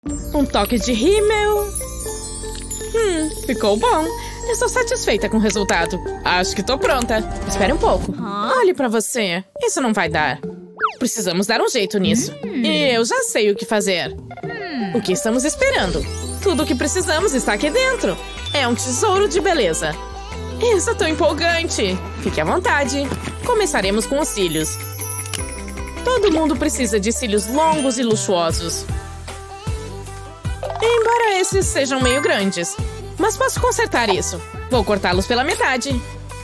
Um toque de rímel. Ficou bom. Estou satisfeita com o resultado. Acho que tô pronta. Espere um pouco. Olhe pra você. Isso não vai dar. Precisamos dar um jeito nisso. E eu já sei o que fazer. O que estamos esperando? Tudo o que precisamos está aqui dentro. É um tesouro de beleza. Isso é tão empolgante. Fique à vontade. Começaremos com os cílios. Todo mundo precisa de cílios longos e luxuosos. Embora esses sejam meio grandes. Mas posso consertar isso. Vou cortá-los pela metade.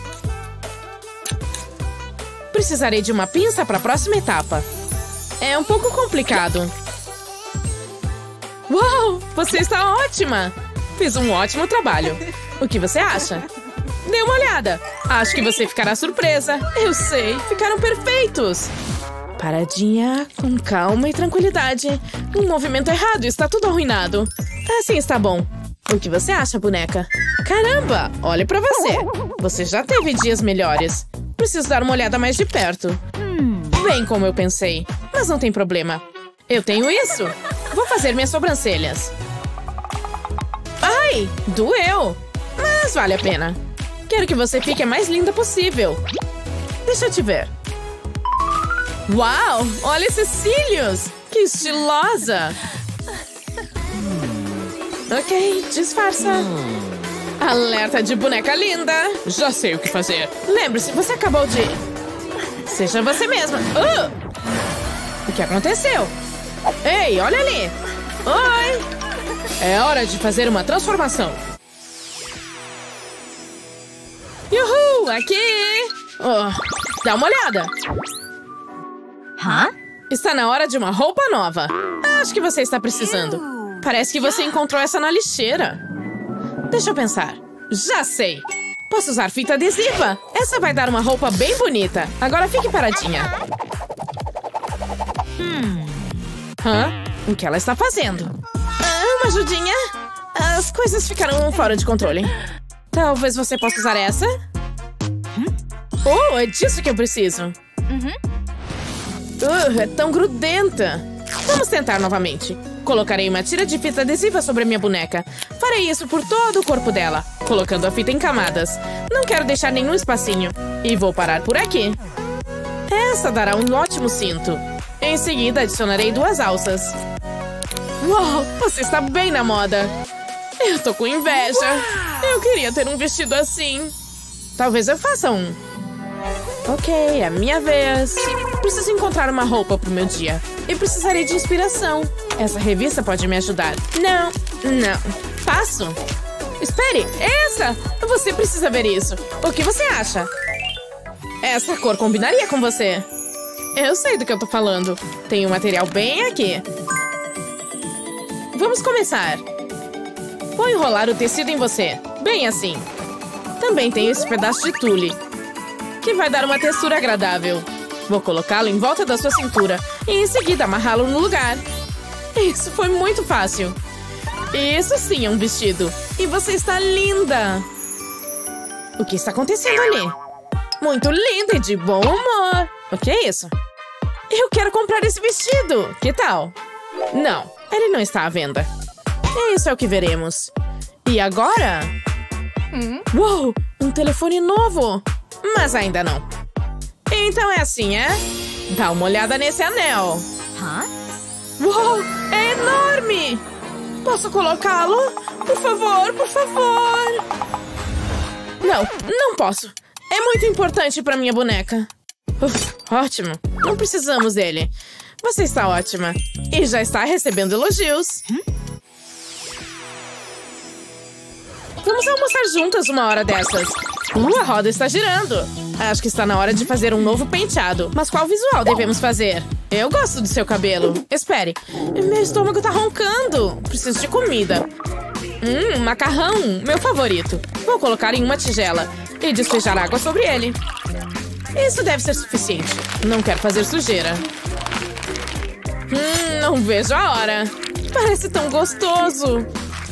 Precisarei de uma pinça para a próxima etapa. É um pouco complicado. Uau! Você está ótima! Fiz um ótimo trabalho. O que você acha? Dê uma olhada. Acho que você ficará surpresa. Eu sei, ficaram perfeitos. Paradinha, com calma e tranquilidade. Um movimento errado, está tudo arruinado. Assim está bom. O que você acha, boneca? Caramba, olhe pra você. Você já teve dias melhores. Preciso dar uma olhada mais de perto. Bem como eu pensei. Mas não tem problema. Eu tenho isso. Vou fazer minhas sobrancelhas. Ai, doeu. Mas vale a pena. Quero que você fique a mais linda possível. Deixa eu te ver. Uau, olha esses cílios. Que estilosa. Ok, disfarça. Alerta de boneca linda. Já sei o que fazer. Lembre-se, você acabou de... Seja você mesma. O que aconteceu? Ei, olha ali. Oi. É hora de fazer uma transformação. Uhul, aqui. Dá uma olhada. Está na hora de uma roupa nova. Acho que você está precisando. Parece que você encontrou essa na lixeira. Deixa eu pensar. Já sei. Posso usar fita adesiva. Essa vai dar uma roupa bem bonita. Agora fique paradinha. O que ela está fazendo? Uma ajudinha? As coisas ficaram fora de controle. Talvez você possa usar essa? É disso que eu preciso. É tão grudenta. Vamos tentar novamente. Colocarei uma tira de fita adesiva sobre a minha boneca. Farei isso por todo o corpo dela, colocando a fita em camadas. Não quero deixar nenhum espacinho. E vou parar por aqui. Essa dará um ótimo cinto. Em seguida, adicionarei 2 alças. Uau, você está bem na moda. Eu tô com inveja. Eu queria ter um vestido assim. Talvez eu faça um. Ok, é minha vez. Preciso encontrar uma roupa pro meu dia. E precisarei de inspiração. Essa revista pode me ajudar. Não. Passo. Espere, essa! Você precisa ver isso. O que você acha? Essa cor combinaria com você. Eu sei do que eu tô falando. Tem um material bem aqui. Vamos começar. Vou enrolar o tecido em você. Bem assim. Também tem esse pedaço de tule, que vai dar uma textura agradável. Vou colocá-lo em volta da sua cintura e em seguida amarrá-lo no lugar. Isso foi muito fácil. Isso sim é um vestido. E você está linda. O que está acontecendo ali? Muito linda e de bom humor. O que é isso? Eu quero comprar esse vestido. Que tal? Não, ele não está à venda. Isso é o que veremos. E agora? Uou, um telefone novo. Mas ainda não. Então é assim, é? Dá uma olhada nesse anel. Uou, é enorme! Posso colocá-lo? Por favor, por favor! Não posso. É muito importante para minha boneca. Ótimo. Não precisamos dele. Você está ótima. E já está recebendo elogios. Vamos almoçar juntas uma hora dessas. A roda está girando. Acho que está na hora de fazer um novo penteado. Mas qual visual devemos fazer? Eu gosto do seu cabelo. Espere. Meu estômago está roncando. Preciso de comida. Macarrão. Meu favorito. Vou colocar em uma tigela e despejar água sobre ele. Isso deve ser suficiente. Não quero fazer sujeira. Não vejo a hora. Parece tão gostoso.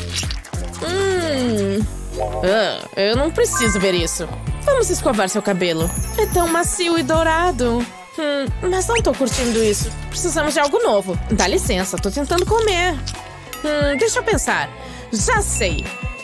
Eu não preciso ver isso. Vamos escovar seu cabelo. É tão macio e dourado. Mas não tô curtindo isso. Precisamos de algo novo. Dá licença, tô tentando comer. Deixa eu pensar. Já sei.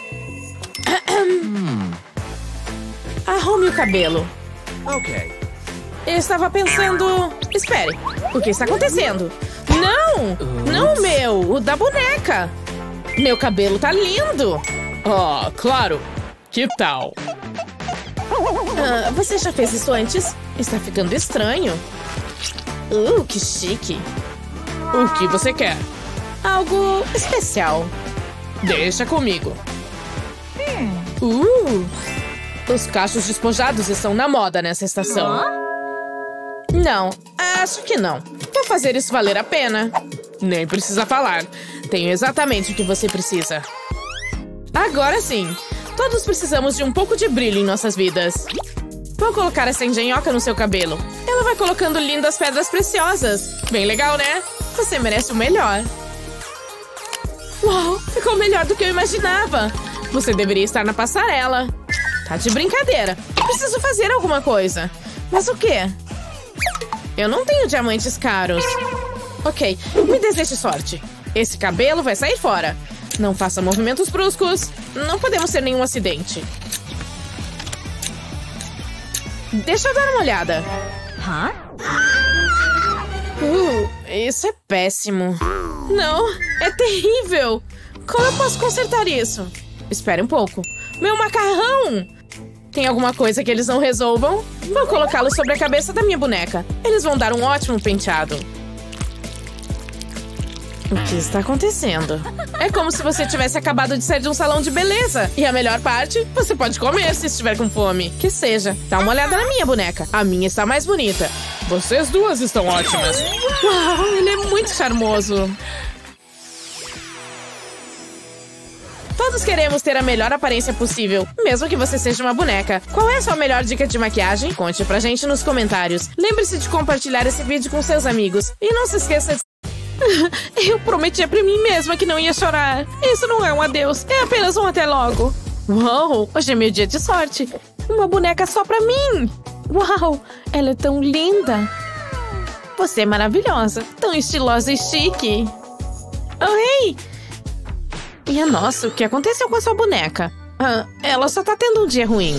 Arrume o cabelo. Ok. Eu estava pensando... Espere, o que está acontecendo? Não! Não o meu, o da boneca. Meu cabelo tá lindo. Ah, claro. Que tal? Você já fez isso antes? Está ficando estranho. Que chique. O que você quer? Algo especial. Deixa comigo. Os cachos despojados estão na moda nessa estação. Não, acho que não. Vou fazer isso valer a pena. Nem precisa falar. Tenho exatamente o que você precisa. Agora sim. Todos precisamos de um pouco de brilho em nossas vidas. Vou colocar essa engenhoca no seu cabelo. Ela vai colocando lindas pedras preciosas. Bem legal, né? Você merece o melhor. Uau, ficou melhor do que eu imaginava. Você deveria estar na passarela. Tá de brincadeira. Preciso fazer alguma coisa. Mas o quê? Eu não tenho diamantes caros. Ok, me deseje sorte. Esse cabelo vai sair fora. Não faça movimentos bruscos. Não podemos ter nenhum acidente. Deixa eu dar uma olhada. Isso é péssimo. Não, é terrível. Como eu posso consertar isso? Espere um pouco. Meu macarrão! Tem alguma coisa que eles não resolvam? Vou colocá-lo sobre a cabeça da minha boneca. Eles vão dar um ótimo penteado. O que está acontecendo? É como se você tivesse acabado de sair de um salão de beleza. E a melhor parte, você pode comer se estiver com fome. Que seja. Dá uma olhada na minha boneca. A minha está mais bonita. Vocês duas estão ótimas. Uau, ele é muito charmoso. Todos queremos ter a melhor aparência possível, mesmo que você seja uma boneca. Qual é a sua melhor dica de maquiagem? Conte pra gente nos comentários. Lembre-se de compartilhar esse vídeo com seus amigos. E não se esqueça de... Eu prometia pra mim mesma que não ia chorar. Isso não é um adeus, é apenas um até logo. Uau, hoje é meu dia de sorte. Uma boneca só pra mim. Uau, ela é tão linda. Você é maravilhosa, tão estilosa e chique. Oh, ei! Minha nossa, o que aconteceu com a sua boneca? Ela só tá tendo um dia ruim.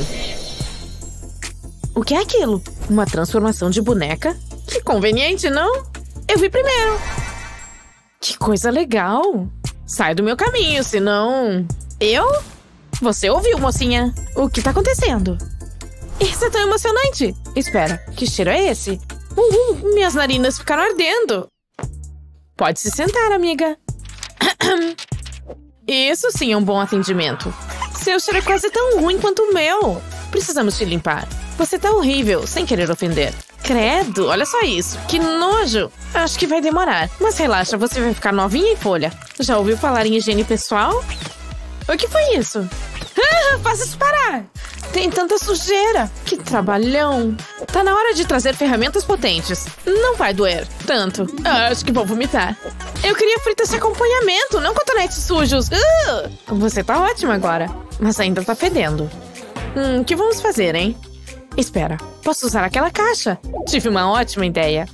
O que é aquilo? Uma transformação de boneca? Que conveniente, não? Eu vi primeiro. Que coisa legal. Sai do meu caminho, senão... Eu? Você ouviu, mocinha? O que tá acontecendo? Isso é tão emocionante. Espera, que cheiro é esse? Minhas narinas ficaram ardendo. Pode se sentar, amiga. Isso sim é um bom atendimento. Seu cheiro é quase tão ruim quanto o meu. Precisamos te limpar. Você tá horrível, sem querer ofender. Credo, olha só isso. Que nojo. Acho que vai demorar. Mas relaxa, você vai ficar novinha em folha. Já ouviu falar em higiene pessoal? O que foi isso? Faça isso parar. Tem tanta sujeira. Que trabalhão. Tá na hora de trazer ferramentas potentes. Não vai doer tanto. Acho que vou vomitar. Eu queria fritas de acompanhamento, não cotonetes sujos. Você tá ótima agora. Mas ainda tá fedendo. O que vamos fazer, hein? Espera, posso usar aquela caixa. Tive uma ótima ideia.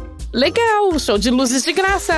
Legal, show de luzes de graça.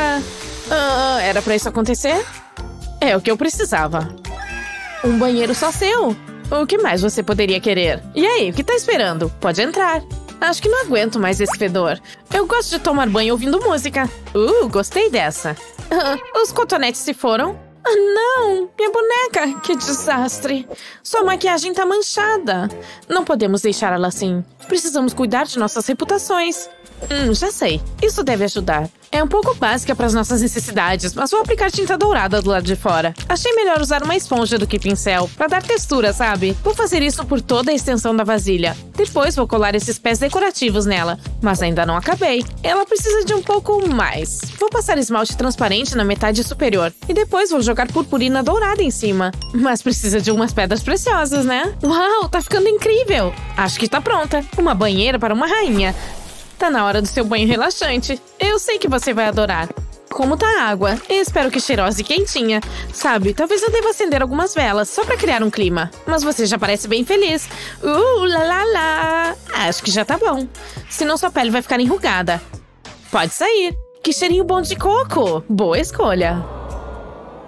Era pra isso acontecer? É o que eu precisava. Um banheiro só seu. O que mais você poderia querer? E aí, o que tá esperando? Pode entrar. Acho que não aguento mais esse fedor. Eu gosto de tomar banho ouvindo música. Gostei dessa. Os cotonetes se foram? Não! Minha boneca! Que desastre! Sua maquiagem tá manchada. Não podemos deixar ela assim. Precisamos cuidar de nossas reputações. Já sei. Isso deve ajudar. É um pouco básica para as nossas necessidades, mas vou aplicar tinta dourada do lado de fora. Achei melhor usar uma esponja do que pincel, para dar textura, sabe? Vou fazer isso por toda a extensão da vasilha. Depois vou colar esses pés decorativos nela. Mas ainda não acabei. Ela precisa de um pouco mais. Vou passar esmalte transparente na metade superior. E depois vou jogar purpurina dourada em cima. Mas precisa de umas pedras preciosas, né? Uau, tá ficando incrível! Acho que tá pronta. Uma banheira para uma rainha. Tá na hora do seu banho relaxante. Eu sei que você vai adorar. Como tá a água? Espero que cheirosa e quentinha. Sabe, talvez eu deva acender algumas velas, só pra criar um clima. Mas você já parece bem feliz. Lá, lá, lá. Acho que já tá bom. Senão sua pele vai ficar enrugada. Pode sair. Que cheirinho bom de coco. Boa escolha.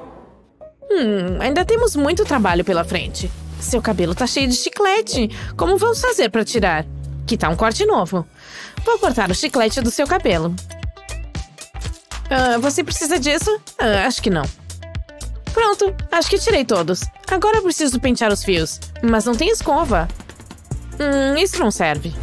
Ainda temos muito trabalho pela frente. Seu cabelo tá cheio de chiclete. Como vamos fazer pra tirar? Que tá um corte novo. Vou cortar o chiclete do seu cabelo. Você precisa disso? Acho que não. Pronto, acho que tirei todos. Agora eu preciso pentear os fios. Mas não tem escova. Isso não serve.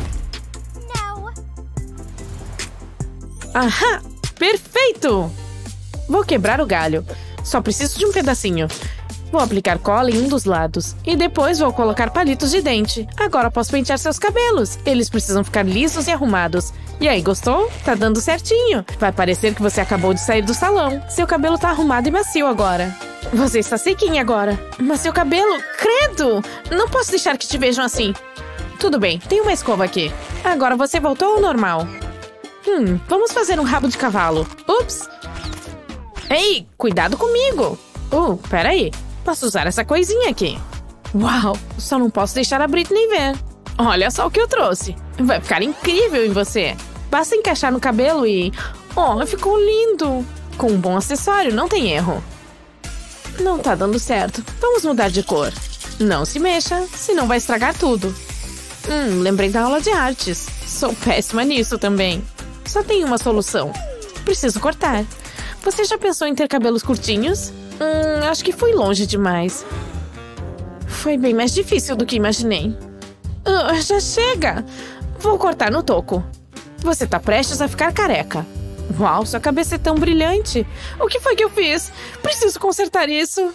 Ahá! Perfeito! Vou quebrar o galho. Só preciso de um pedacinho. Vou aplicar cola em um dos lados. E depois vou colocar palitos de dente. Agora posso pentear seus cabelos. Eles precisam ficar lisos e arrumados. E aí, gostou? Tá dando certinho. Vai parecer que você acabou de sair do salão. Seu cabelo tá arrumado e macio agora. Você está sequinha agora. Mas seu cabelo... Credo! Não posso deixar que te vejam assim. Tudo bem, tem uma escova aqui. Agora você voltou ao normal. Vamos fazer um rabo de cavalo. Ups! Ei, cuidado comigo! Peraí. Posso usar essa coisinha aqui. Uau, só não posso deixar a Britney ver. Olha só o que eu trouxe. Vai ficar incrível em você. Basta encaixar no cabelo e... ficou lindo. Com um bom acessório, não tem erro. Não tá dando certo. Vamos mudar de cor. Não se mexa, senão vai estragar tudo. Lembrei da aula de artes. Sou péssima nisso também. Só tem uma solução. Preciso cortar. Você já pensou em ter cabelos curtinhos? Acho que fui longe demais. Foi bem mais difícil do que imaginei. Já chega! Vou cortar no toco. Você tá prestes a ficar careca. Uau, sua cabeça é tão brilhante. O que foi que eu fiz? Preciso consertar isso.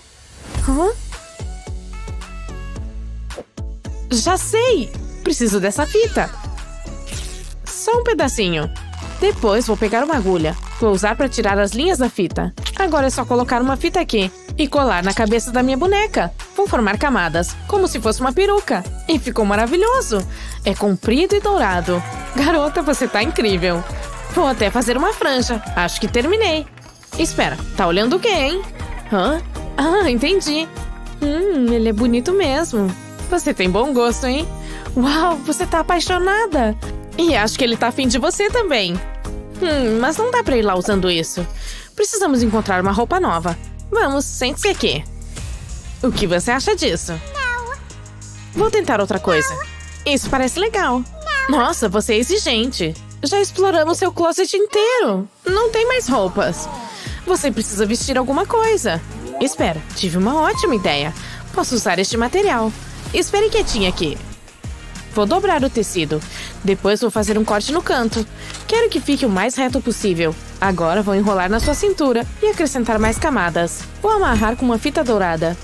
Já sei! Preciso dessa fita. Só um pedacinho. Depois vou pegar uma agulha. Vou usar para tirar as linhas da fita. Agora é só colocar uma fita aqui e colar na cabeça da minha boneca. Vou formar camadas, como se fosse uma peruca. E ficou maravilhoso. É comprido e dourado. Garota, você tá incrível. Vou até fazer uma franja. Acho que terminei. Espera, tá olhando o quê, hein? Entendi. Ele é bonito mesmo. Você tem bom gosto, hein? Uau, você tá apaixonada. E acho que ele tá afim de você também. Mas não dá pra ir lá usando isso. Precisamos encontrar uma roupa nova. Vamos, sente-se aqui. O que você acha disso? Vou tentar outra coisa. Isso parece legal. Nossa, você é exigente. Já exploramos seu closet inteiro. Não tem mais roupas. Você precisa vestir alguma coisa. Espera, tive uma ótima ideia. Posso usar este material. Espere quietinha aqui. Vou dobrar o tecido. Depois vou fazer um corte no canto. Quero que fique o mais reto possível. Agora vou enrolar na sua cintura e acrescentar mais camadas. Vou amarrar com uma fita dourada.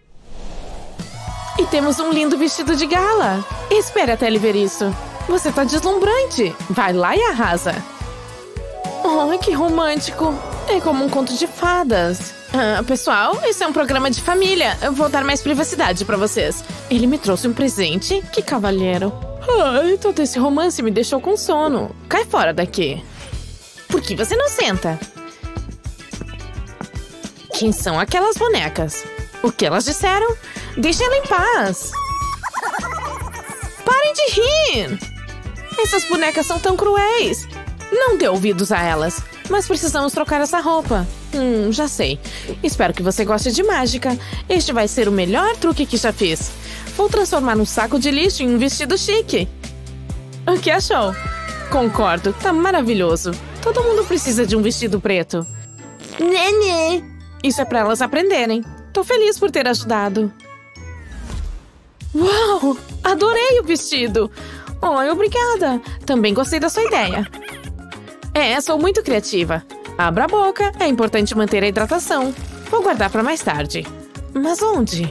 E temos um lindo vestido de gala. Espere até ele ver isso. Você tá deslumbrante. Vai lá e arrasa. Que romântico. É como um conto de fadas. Pessoal, esse é um programa de família. Eu vou dar mais privacidade pra vocês. Ele me trouxe um presente? Que cavalheiro. Todo esse romance me deixou com sono. Cai fora daqui. Por que você não senta? Quem são aquelas bonecas? O que elas disseram? Deixem ela em paz. Parem de rir. Essas bonecas são tão cruéis. Não dê ouvidos a elas. Mas precisamos trocar essa roupa. Já sei. Espero que você goste de mágica. Este vai ser o melhor truque que já fiz. Vou transformar um saco de lixo em um vestido chique. O que achou? Concordo, tá maravilhoso. Todo mundo precisa de um vestido preto. Nenê. Isso é pra elas aprenderem. Tô feliz por ter ajudado. Uau! Adorei o vestido. Obrigada. Também gostei da sua ideia. Sou muito criativa. Abra a boca, é importante manter a hidratação. Vou guardar pra mais tarde. Mas onde?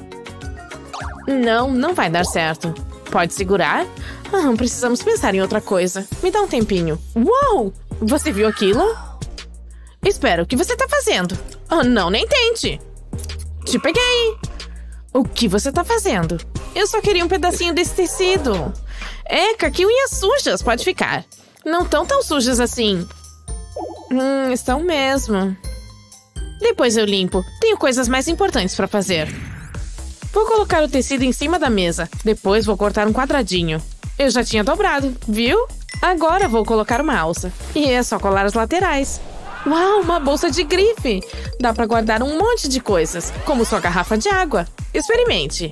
Não vai dar certo. Pode segurar? Precisamos pensar em outra coisa. Me dá um tempinho. Uau! Você viu aquilo? Espera, o que você tá fazendo? Não, nem tente. Te peguei. O que você tá fazendo? Eu só queria um pedacinho desse tecido. Eca, que unhas sujas, pode ficar. Não tão sujas assim. Estão mesmo. Depois eu limpo. Tenho coisas mais importantes pra fazer. Vou colocar o tecido em cima da mesa. Depois vou cortar um quadradinho. Eu já tinha dobrado, viu? Agora vou colocar uma alça. E é só colar as laterais. Uau, uma bolsa de grife! Dá pra guardar um monte de coisas, como sua garrafa de água. Experimente.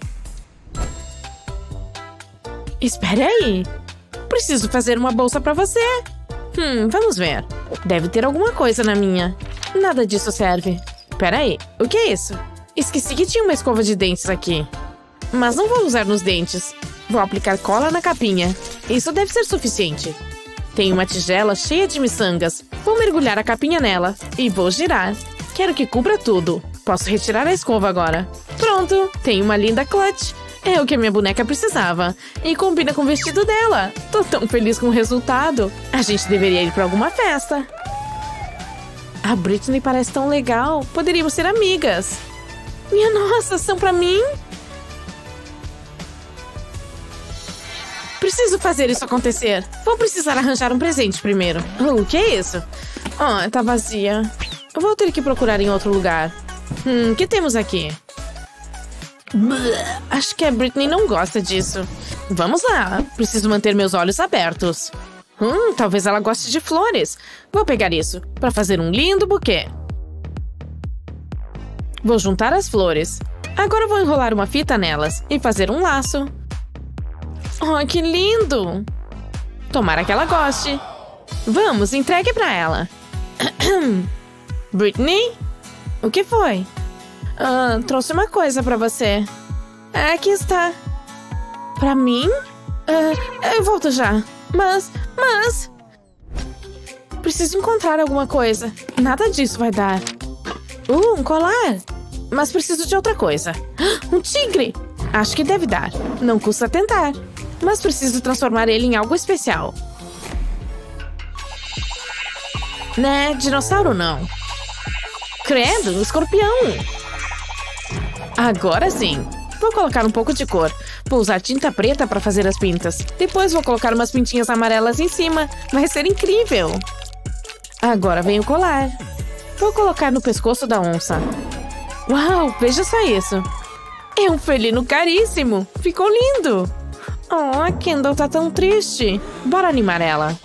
Espere aí. Preciso fazer uma bolsa pra você. Vamos ver. Deve ter alguma coisa na minha. Nada disso serve. Pera aí, o que é isso? Esqueci que tinha uma escova de dentes aqui. Mas não vou usar nos dentes. Vou aplicar cola na capinha. Isso deve ser suficiente. Tem uma tigela cheia de miçangas. Vou mergulhar a capinha nela e vou girar. Quero que cubra tudo. Posso retirar a escova agora. Pronto, tem uma linda clutch. É o que a minha boneca precisava. E combina com o vestido dela. Tô tão feliz com o resultado. A gente deveria ir pra alguma festa. A Britney parece tão legal. Poderíamos ser amigas. Minha nossa, são pra mim? Preciso fazer isso acontecer. Vou precisar arranjar um presente primeiro. O que é isso? Tá vazia. Eu vou ter que procurar em outro lugar. O que temos aqui? Acho que a Britney não gosta disso. Vamos lá. Preciso manter meus olhos abertos. Talvez ela goste de flores. Vou pegar isso para fazer um lindo buquê. Vou juntar as flores. Agora vou enrolar uma fita nelas e fazer um laço. Que lindo! Tomara que ela goste. Vamos, entregue pra ela. Britney? O que foi? Trouxe uma coisa pra você. Aqui está. Pra mim? Eu volto já. Mas... Preciso encontrar alguma coisa. Nada disso vai dar. Um colar. Mas preciso de outra coisa. Um tigre. Acho que deve dar. Não custa tentar. Mas preciso transformar ele em algo especial. Né, dinossauro não. Credo, escorpião. Agora sim. Vou colocar um pouco de cor. Vou usar tinta preta para fazer as pintas. Depois vou colocar umas pintinhas amarelas em cima. Vai ser incrível. Agora vem o colar. Vou colocar no pescoço da onça. Uau, veja só isso. É um felino caríssimo. Ficou lindo. A Kendall tá tão triste. Bora animar ela.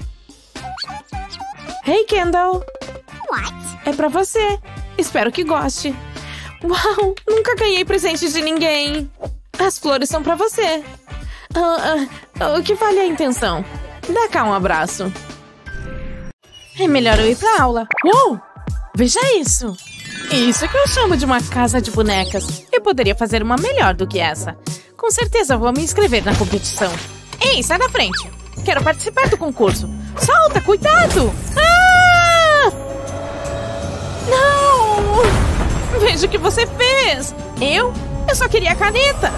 Hey, Kendall. What? É pra você. Espero que goste. Uau, nunca ganhei presente de ninguém. As flores são pra você. O que vale a intenção? Dá cá um abraço. É melhor eu ir pra aula. Uou! Veja isso. Isso que eu chamo de uma casa de bonecas. Eu poderia fazer uma melhor do que essa. Com certeza vou me inscrever na competição. Ei, sai da frente. Quero participar do concurso. Solta, cuidado! Não! Veja o que você fez. Eu só queria a caneta.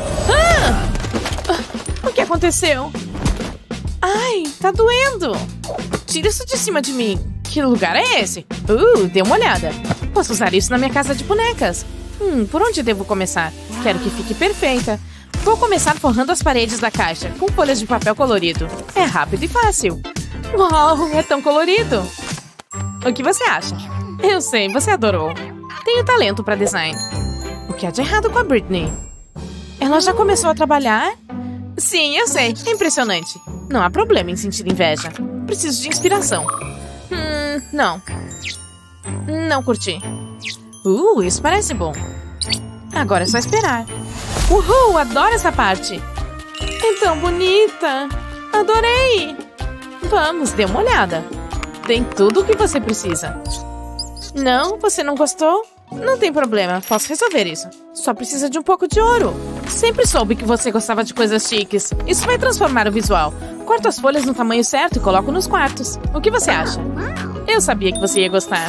O que aconteceu? Ai, tá doendo. Tira isso de cima de mim. Que lugar é esse? Dê uma olhada. Posso usar isso na minha casa de bonecas. Por onde devo começar? Quero que fique perfeita. Vou começar forrando as paredes da caixa com folhas de papel colorido. É rápido e fácil. Uau, é tão colorido. O que você acha? Eu sei, você adorou. Tenho talento para design. O que há de errado com a Britney? Ela já começou a trabalhar? Sim, eu sei. É impressionante. Não há problema em sentir inveja. Preciso de inspiração. Não. Não curti. Isso parece bom. Agora é só esperar. Uhul, adoro essa parte. É tão bonita. Adorei. Vamos, dê uma olhada. Tem tudo o que você precisa. Não, você não gostou? Não tem problema, posso resolver isso. Só precisa de um pouco de ouro. Sempre soube que você gostava de coisas chiques. Isso vai transformar o visual. Corto as folhas no tamanho certo e coloco nos quartos. O que você acha? Eu sabia que você ia gostar.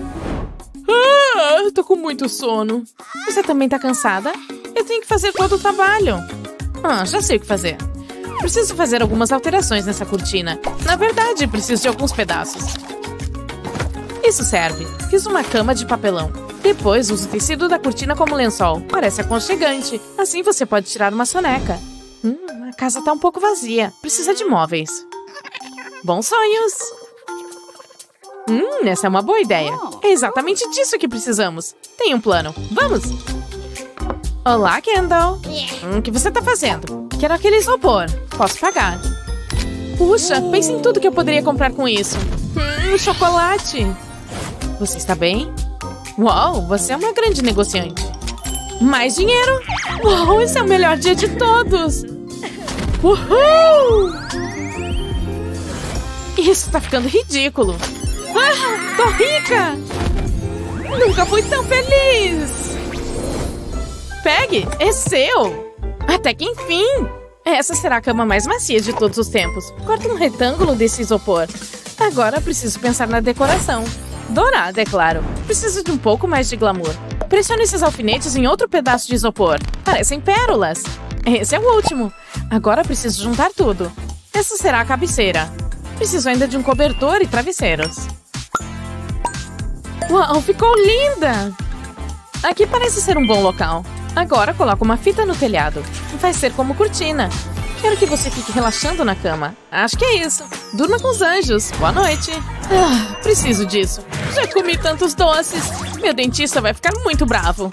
Tô com muito sono. Você também tá cansada? Eu tenho que fazer todo o trabalho. Já sei o que fazer. Preciso fazer algumas alterações nessa cortina. Na verdade, preciso de alguns pedaços. Isso serve. Fiz uma cama de papelão. Depois uso o tecido da cortina como lençol. Parece aconchegante. Assim você pode tirar uma soneca. A casa tá um pouco vazia. Precisa de móveis. Bons sonhos! Essa é uma boa ideia. É exatamente disso que precisamos. Tem um plano. Vamos! Olá, Kendall. O que você tá fazendo? Quero aquele isopor. Posso pagar. Puxa, pense em tudo que eu poderia comprar com isso. Chocolate. Você está bem? Uau, você é uma grande negociante. Mais dinheiro? Uau, esse é o melhor dia de todos! Uhul! Isso tá ficando ridículo. Ah, tô rica! Nunca fui tão feliz! Pegue, é seu! Até que enfim! Essa será a cama mais macia de todos os tempos. Corta um retângulo desse isopor. Agora preciso pensar na decoração. Dourada, é claro. Preciso de um pouco mais de glamour. Pressione esses alfinetes em outro pedaço de isopor. Parecem pérolas. Esse é o último. Agora preciso juntar tudo. Essa será a cabeceira. Preciso ainda de um cobertor e travesseiros. Uau, ficou linda! Aqui parece ser um bom local. Agora coloco uma fita no telhado. Vai ser como cortina. Quero que você fique relaxando na cama. Acho que é isso. Durma com os anjos. Boa noite. Ah, preciso disso. Já comi tantos doces. Meu dentista vai ficar muito bravo.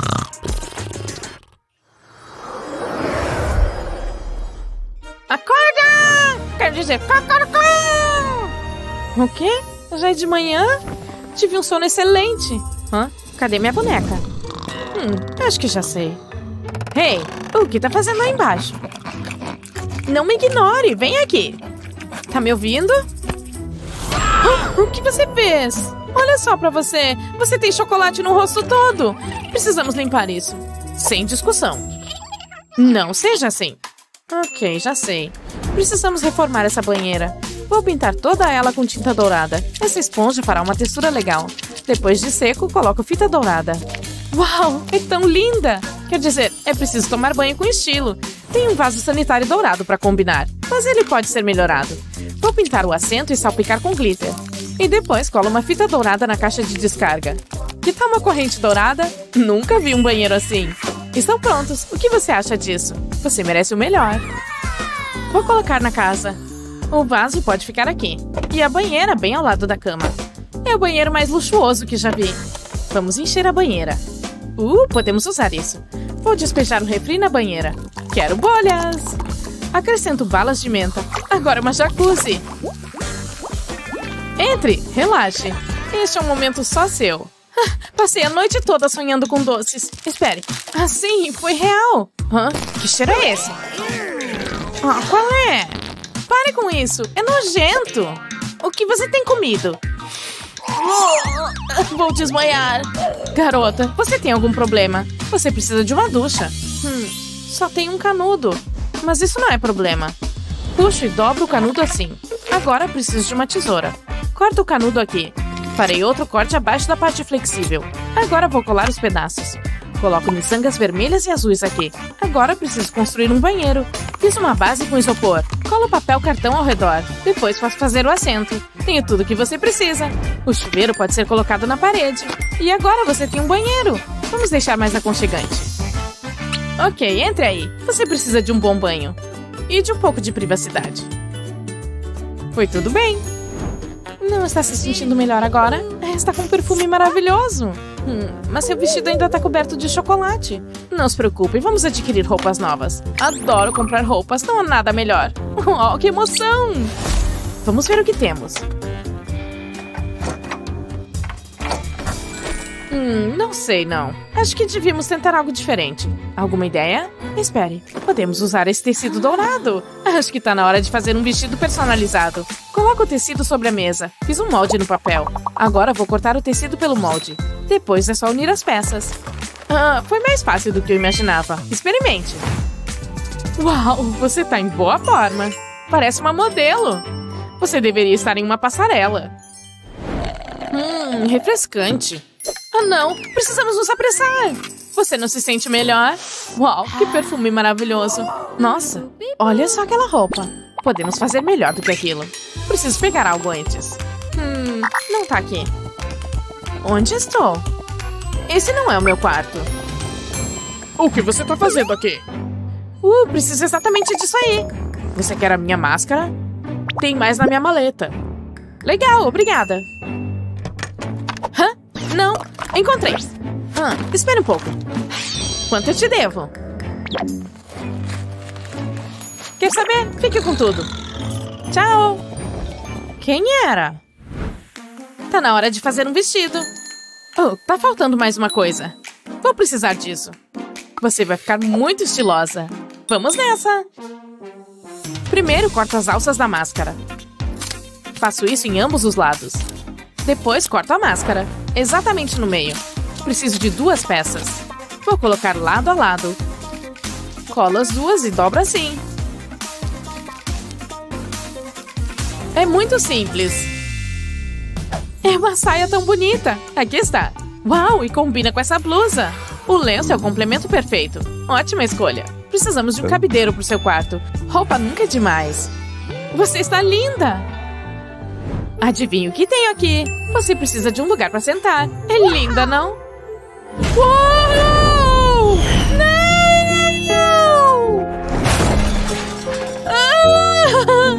Acorda! Quero dizer, cocorocó! O quê? Já é de manhã? Tive um sono excelente. Hã? Cadê minha boneca? Acho que já sei. Hey, o que tá fazendo lá embaixo? Não me ignore, vem aqui. Tá me ouvindo? O que você fez? Olha só pra você. Você tem chocolate no rosto todo. Precisamos limpar isso. Sem discussão. Não seja assim. Ok, já sei. Precisamos reformar essa banheira. Vou pintar toda ela com tinta dourada. Essa esponja fará uma textura legal. Depois de seco, coloco fita dourada. Uau, é tão linda! Quer dizer, é preciso tomar banho com estilo. Tem um vaso sanitário dourado para combinar, mas ele pode ser melhorado. Vou pintar o assento e salpicar com glitter. E depois colo uma fita dourada na caixa de descarga. Que tal uma corrente dourada? Nunca vi um banheiro assim. Estão prontos. O que você acha disso? Você merece o melhor. Vou colocar na casa. O vaso pode ficar aqui. E a banheira bem ao lado da cama. É o banheiro mais luxuoso que já vi. Vamos encher a banheira. Podemos usar isso. Vou despejar o refri na banheira. Quero bolhas. Acrescento balas de menta. Agora uma jacuzzi. Entre, relaxe. Este é um momento só seu. Passei a noite toda sonhando com doces. Espere. Sim, foi real. Que cheiro é esse? Qual é? Pare com isso. É nojento. O que você tem comido? Vou desmaiar. Garota, você tem algum problema? Você precisa de uma ducha. Só tem um canudo. Mas isso não é problema. Puxo e dobro o canudo assim. Agora preciso de uma tesoura. Corto o canudo aqui. Farei outro corte abaixo da parte flexível. Agora vou colar os pedaços. Coloco miçangas vermelhas e azuis aqui. Agora preciso construir um banheiro. Fiz uma base com isopor. Colo papel cartão ao redor. Depois posso fazer o assento. Tenho tudo o que você precisa. O chuveiro pode ser colocado na parede. E agora você tem um banheiro. Vamos deixar mais aconchegante. Ok, entre aí. Você precisa de um bom banho. E de um pouco de privacidade. Foi tudo bem. Não está se sentindo melhor agora? Está com um perfume maravilhoso. Mas seu vestido ainda está coberto de chocolate. Não se preocupe, vamos adquirir roupas novas. Adoro comprar roupas, não há nada melhor. Oh, que emoção! Vamos ver o que temos. Não sei, não. Acho que devíamos tentar algo diferente. Alguma ideia? Espere, podemos usar esse tecido dourado. Acho que tá na hora de fazer um vestido personalizado. Coloco o tecido sobre a mesa. Fiz um molde no papel. Agora vou cortar o tecido pelo molde. Depois é só unir as peças. Foi mais fácil do que eu imaginava. Experimente. Uau, você tá em boa forma. Parece uma modelo. Você deveria estar em uma passarela. Refrescante. Não, precisamos nos apressar. Você não se sente melhor? Uau, que perfume maravilhoso. Nossa, olha só aquela roupa. Podemos fazer melhor do que aquilo. Preciso pegar algo antes. Não tá aqui. Onde estou? Esse não é o meu quarto. O que você tá fazendo aqui? Preciso exatamente disso aí. Você quer a minha máscara? Tem mais na minha maleta. Legal, obrigada. Não, encontrei. Espere um pouco. Quanto eu te devo? Quer saber? Fique com tudo. Tchau. Quem era? Tá na hora de fazer um vestido. Oh, tá faltando mais uma coisa. Vou precisar disso. Você vai ficar muito estilosa. Vamos nessa! Primeiro, corto as alças da máscara. Faço isso em ambos os lados. Depois, corto a máscara, exatamente no meio. Preciso de 2 peças. Vou colocar lado a lado. Colo as duas e dobro assim. É muito simples. É uma saia tão bonita. Aqui está. Uau, e combina com essa blusa. O lenço é o complemento perfeito. Ótima escolha. Precisamos de um cabideiro pro seu quarto. Roupa nunca é demais. Você está linda. Adivinha o que tenho aqui? Você precisa de um lugar para sentar. É linda, não? Uou! Não! Ah!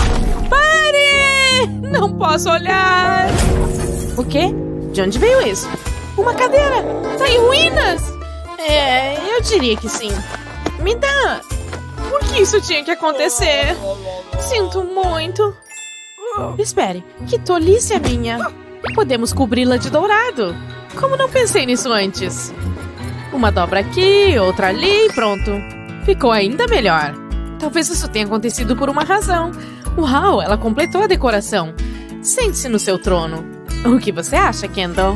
Pare! Não posso olhar. O quê? De onde veio isso? Uma cadeira! Tá em ruínas! Eu diria que sim. Me dá! Por que isso tinha que acontecer? Sinto muito. Espere, que tolice é minha. Podemos cobri-la de dourado. Como não pensei nisso antes? Uma dobra aqui, outra ali e pronto. Ficou ainda melhor. Talvez isso tenha acontecido por uma razão. Uau, ela completou a decoração. Sente-se no seu trono. O que você acha, Kendall?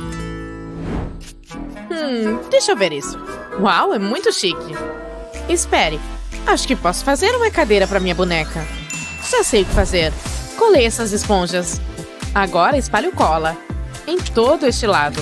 Deixa eu ver isso. Uau, é muito chique. Espere, acho que posso fazer uma cadeira para minha boneca. Já sei o que fazer. Colei essas esponjas. Agora espalho cola em todo este lado.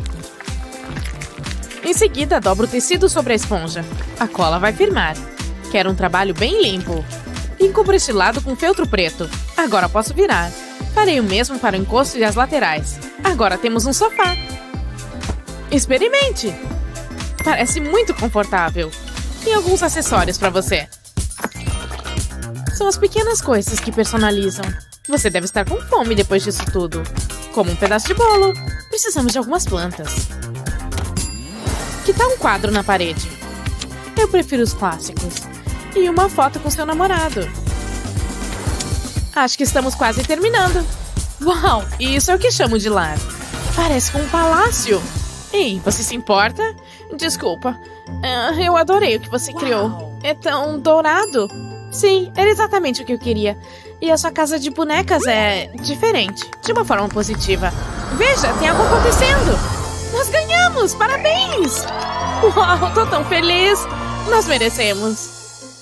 Em seguida, dobro o tecido sobre a esponja. A cola vai firmar. Quero um trabalho bem limpo. E cubro este lado com feltro preto. Agora posso virar. Farei o mesmo para o encosto e as laterais. Agora temos um sofá. Experimente! Parece muito confortável. Tem alguns acessórios para você. São as pequenas coisas que personalizam. Você deve estar com fome depois disso tudo. Como um pedaço de bolo. Precisamos de algumas plantas. Que tal um quadro na parede? Eu prefiro os clássicos. E uma foto com seu namorado. Acho que estamos quase terminando. Uau, isso é o que chamo de lar. Parece com um palácio. Ei, você se importa? Desculpa. Eu adorei o que você criou. É tão dourado. Sim, era exatamente o que eu queria. E a sua casa de bonecas é diferente, de uma forma positiva. Veja, tem algo acontecendo. Nós ganhamos, parabéns! Uau, tô tão feliz. Nós merecemos.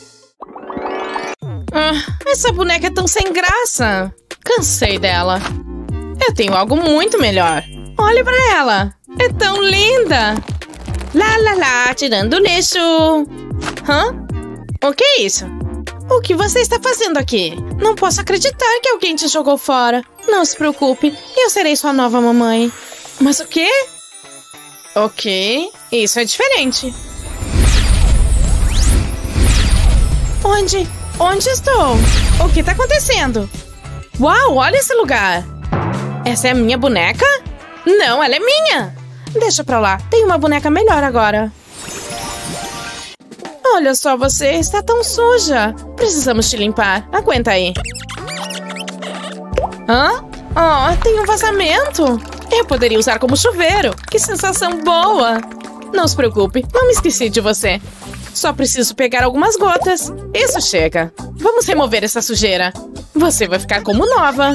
Essa boneca é tão sem graça. Cansei dela. Eu tenho algo muito melhor. Olhe pra ela. É tão linda. Lá, lá, lá, tirando o lixo. Hã? O que é isso? O que você está fazendo aqui? Não posso acreditar que alguém te jogou fora. Não se preocupe, eu serei sua nova mamãe. Mas o quê? Ok, isso é diferente. Onde? Onde estou? O que está acontecendo? Uau, olha esse lugar. Essa é a minha boneca? Não, ela é minha. Deixa pra lá, tem uma boneca melhor agora. Olha só, você está tão suja. Precisamos te limpar. Aguenta aí. Hã? Oh, tem um vazamento. Eu poderia usar como chuveiro. Que sensação boa. Não se preocupe, não me esqueci de você. Só preciso pegar algumas gotas. Isso chega. Vamos remover essa sujeira. Você vai ficar como nova.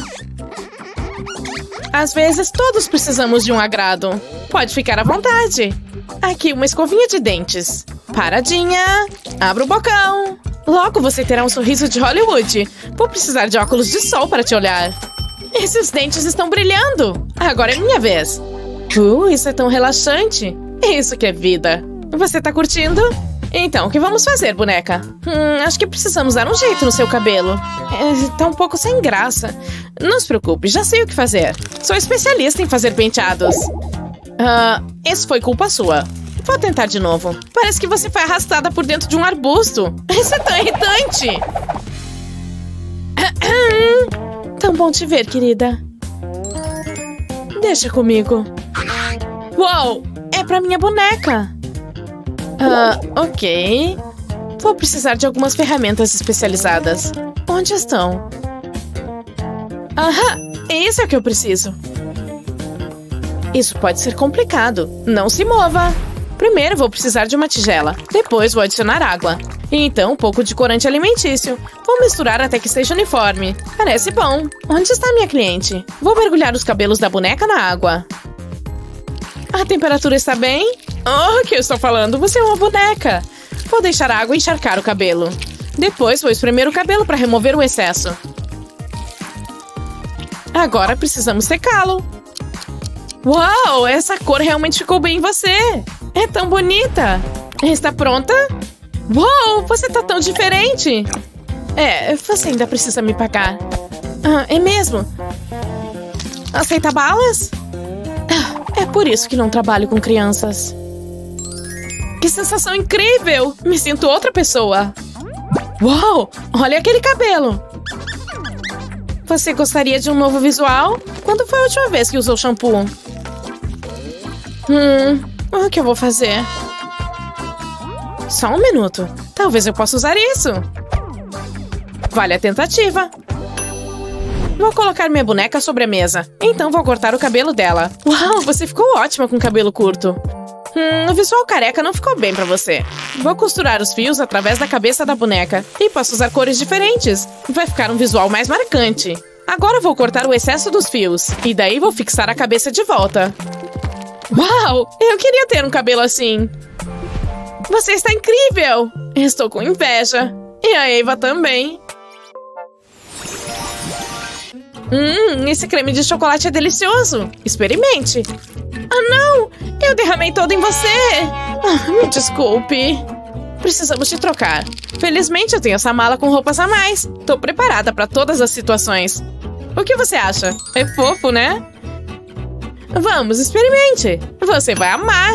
Às vezes, todos precisamos de um agrado. Pode ficar à vontade. Aqui, uma escovinha de dentes. Paradinha. Abra o bocão. Logo você terá um sorriso de Hollywood. Vou precisar de óculos de sol para te olhar. Esses dentes estão brilhando. Agora é minha vez. Isso é tão relaxante. Isso que é vida. Você tá curtindo? Então, o que vamos fazer, boneca? Acho que precisamos dar um jeito no seu cabelo. Tá um pouco sem graça. Não se preocupe, já sei o que fazer. Sou especialista em fazer penteados. Isso foi culpa sua. Vou tentar de novo. Parece que você foi arrastada por dentro de um arbusto. Isso é tão irritante. Tão bom te ver, querida. Deixa comigo. Uou! É pra minha boneca. Ok. Vou precisar de algumas ferramentas especializadas. Onde estão? Aham! Isso é o que eu preciso. Isso pode ser complicado. Não se mova. Primeiro vou precisar de uma tigela. Depois vou adicionar água. E então um pouco de corante alimentício. Vou misturar até que esteja uniforme. Parece bom. Onde está minha cliente? Vou mergulhar os cabelos da boneca na água. A temperatura está bem? Oh, o que eu estou falando? Você é uma boneca. Vou deixar a água encharcar o cabelo. Depois vou espremer o cabelo para remover o excesso. Agora precisamos secá-lo. Uau, essa cor realmente ficou bem em você. É tão bonita. Está pronta? Uau, você tá tão diferente. Você ainda precisa me pagar. Ah, é mesmo? Aceita balas? É por isso que não trabalho com crianças. Que sensação incrível! Me sinto outra pessoa. Uau, olha aquele cabelo. Você gostaria de um novo visual? Quando foi a última vez que usou shampoo? O que eu vou fazer? Só um minuto. Talvez eu possa usar isso. Vale a tentativa. Vou colocar minha boneca sobre a mesa. Então vou cortar o cabelo dela. Uau, você ficou ótima com cabelo curto. O visual careca não ficou bem pra você. Vou costurar os fios através da cabeça da boneca. E posso usar cores diferentes. Vai ficar um visual mais marcante. Agora vou cortar o excesso dos fios. E daí vou fixar a cabeça de volta. Uau, eu queria ter um cabelo assim. Você está incrível! Estou com inveja. E a Eva também. Esse creme de chocolate é delicioso. Experimente. Ah, não! Eu derramei todo em você. Me desculpe. Precisamos te trocar. Felizmente eu tenho essa mala com roupas a mais. Tô preparada para todas as situações. O que você acha? É fofo, né? Vamos, experimente. Você vai amar.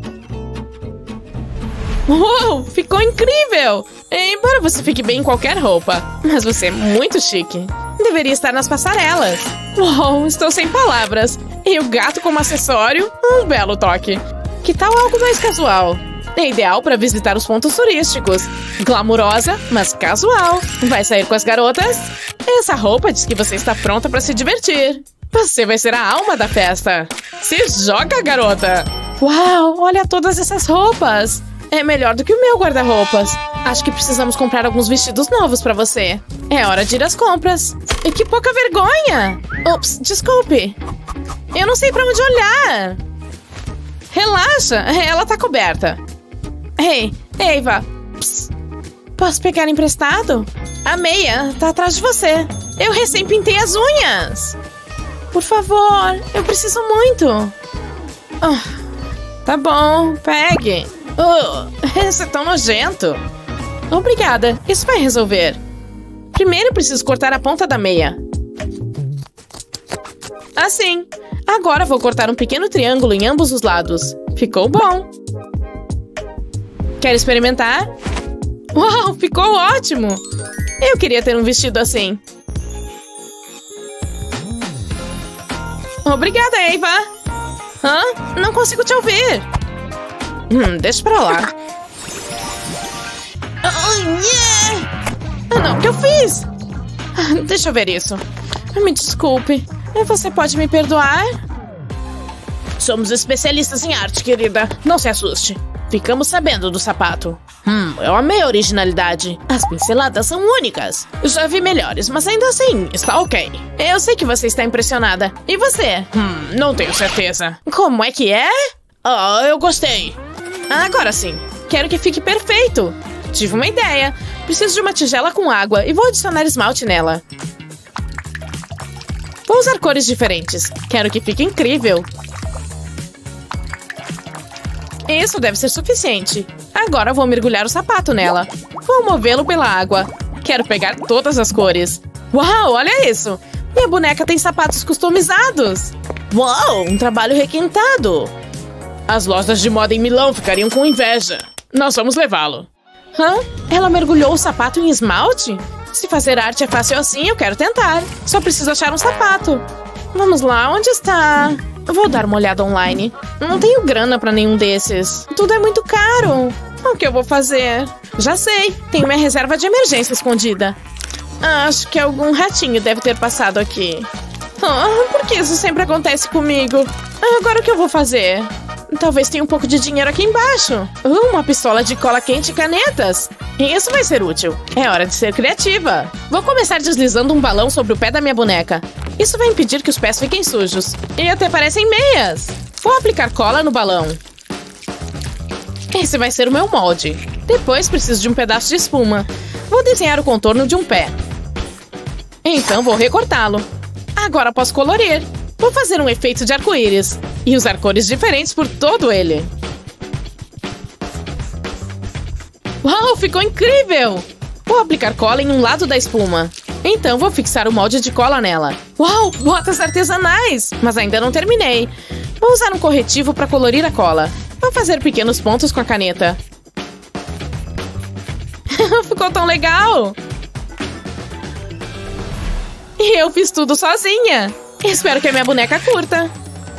Uou, ficou incrível! Embora você fique bem em qualquer roupa, mas você é muito chique. Deveria estar nas passarelas. Uou, estou sem palavras. E o gato como acessório? Um belo toque. Que tal algo mais casual? É ideal para visitar os pontos turísticos. Glamurosa, mas casual. Vai sair com as garotas? Essa roupa diz que você está pronta para se divertir. Você vai ser a alma da festa. Se joga, garota! Uau, olha todas essas roupas. É melhor do que o meu guarda-roupas. Acho que precisamos comprar alguns vestidos novos pra você. É hora de ir às compras. E que pouca vergonha! Ops, desculpe. Eu não sei pra onde olhar. Relaxa, ela tá coberta. Ei, Eva. Psst. Posso pegar emprestado? A meia tá atrás de você. Eu recém pintei as unhas. Por favor, eu preciso muito. Tá bom, pegue. Esse é tão nojento. Obrigada, isso vai resolver. Primeiro preciso cortar a ponta da meia. Assim. Agora vou cortar um pequeno triângulo em ambos os lados. Ficou bom. Quer experimentar? Uau, ficou ótimo. Eu queria ter um vestido assim. Obrigada, Eva. Não consigo te ouvir. Deixa pra lá. Não, o que eu fiz? Deixa eu ver isso. Me desculpe. Você pode me perdoar? Somos especialistas em arte, querida. Não se assuste. Ficamos sabendo do sapato. Eu amei a originalidade. As pinceladas são únicas. Já vi melhores, mas ainda assim, está ok. Eu sei que você está impressionada. E você? Não tenho certeza. Como é que é? Eu gostei. Agora sim. Quero que fique perfeito. Tive uma ideia. Preciso de uma tigela com água e vou adicionar esmalte nela. Vou usar cores diferentes. Quero que fique incrível. Isso deve ser suficiente. Agora vou mergulhar o sapato nela. Vou movê-lo pela água. Quero pegar todas as cores. Uau, olha isso. Minha boneca tem sapatos customizados. Uau, um trabalho requintado. As lojas de moda em Milão ficariam com inveja. Nós vamos levá-lo. Ela mergulhou o sapato em esmalte? Se fazer arte é fácil assim, eu quero tentar. Só preciso achar um sapato. Vamos lá, onde está? Vou dar uma olhada online. Não tenho grana pra nenhum desses. Tudo é muito caro. O que eu vou fazer? Já sei, tenho minha reserva de emergência escondida. Acho que algum ratinho deve ter passado aqui. Por que isso sempre acontece comigo? Agora o que eu vou fazer? Talvez tenha um pouco de dinheiro aqui embaixo. Uma pistola de cola quente e canetas. Isso vai ser útil. É hora de ser criativa. Vou começar deslizando um balão sobre o pé da minha boneca. Isso vai impedir que os pés fiquem sujos. E até parecem meias. Vou aplicar cola no balão. Esse vai ser o meu molde. Depois preciso de um pedaço de espuma. Vou desenhar o contorno de um pé. Então vou recortá-lo. Agora posso colorir. Vou fazer um efeito de arco-íris e usar cores diferentes por todo ele. Uau, ficou incrível! Vou aplicar cola em um lado da espuma. Então vou fixar o molde de cola nela. Uau, botas artesanais! Mas ainda não terminei. Vou usar um corretivo para colorir a cola. Vou fazer pequenos pontos com a caneta. Ficou tão legal! E eu fiz tudo sozinha. Espero que a minha boneca curta.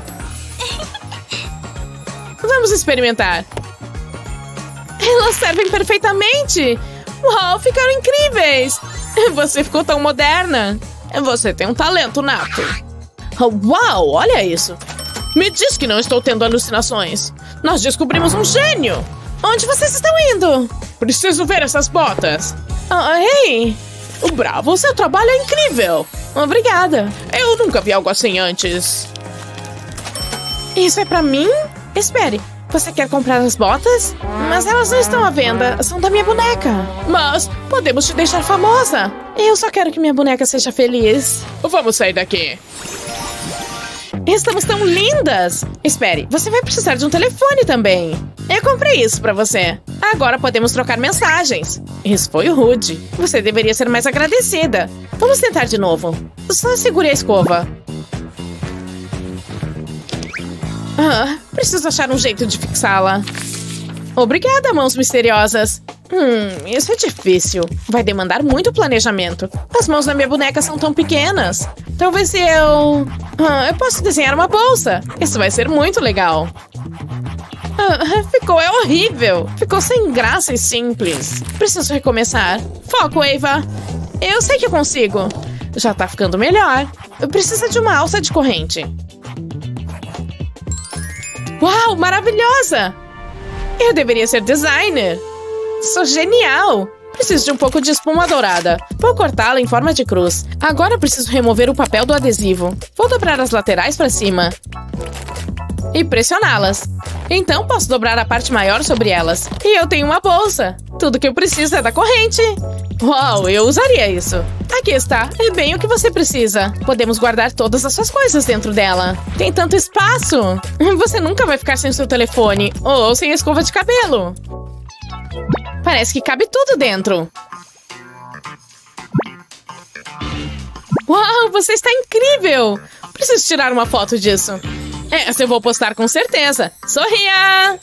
Vamos experimentar. Elas servem perfeitamente. Uau, ficaram incríveis. Você ficou tão moderna. Você tem um talento nato. Uau, olha isso. Me diz que não estou tendo alucinações. Nós descobrimos um gênio. Onde vocês estão indo? Preciso ver essas botas. Ei! Bravo, seu trabalho é incrível. Obrigada. Eu nunca vi algo assim antes. Isso é pra mim? Espere, você quer comprar as botas? Mas elas não estão à venda, são da minha boneca. Mas podemos te deixar famosa. Eu só quero que minha boneca seja feliz. Vamos sair daqui. Estamos tão lindas! Espere, você vai precisar de um telefone também. Eu comprei isso pra você. Agora podemos trocar mensagens. Isso foi rude. Você deveria ser mais agradecida. Vamos tentar de novo. Só segure a escova. Preciso achar um jeito de fixá-la. Obrigada, mãos misteriosas. Isso é difícil. Vai demandar muito planejamento. As mãos da minha boneca são tão pequenas. Talvez eu posso desenhar uma bolsa. Isso vai ser muito legal. Ficou horrível. Ficou sem graça e simples. Preciso recomeçar. Foco, Eva. Eu sei que eu consigo. Já tá ficando melhor. Precisa de uma alça de corrente. Uau, maravilhosa! Eu deveria ser designer. Sou genial! Preciso de um pouco de espuma dourada. Vou cortá-la em forma de cruz. Agora preciso remover o papel do adesivo. Vou dobrar as laterais para cima. E pressioná-las. Então posso dobrar a parte maior sobre elas. E eu tenho uma bolsa. Tudo que eu preciso é da corrente. Uau, eu usaria isso. Aqui está, é bem o que você precisa. Podemos guardar todas as suas coisas dentro dela. Tem tanto espaço. Você nunca vai ficar sem o seu telefone ou sem a escova de cabelo. Parece que cabe tudo dentro. Uau, você está incrível! Preciso tirar uma foto disso. Essa eu vou postar com certeza. Sorria!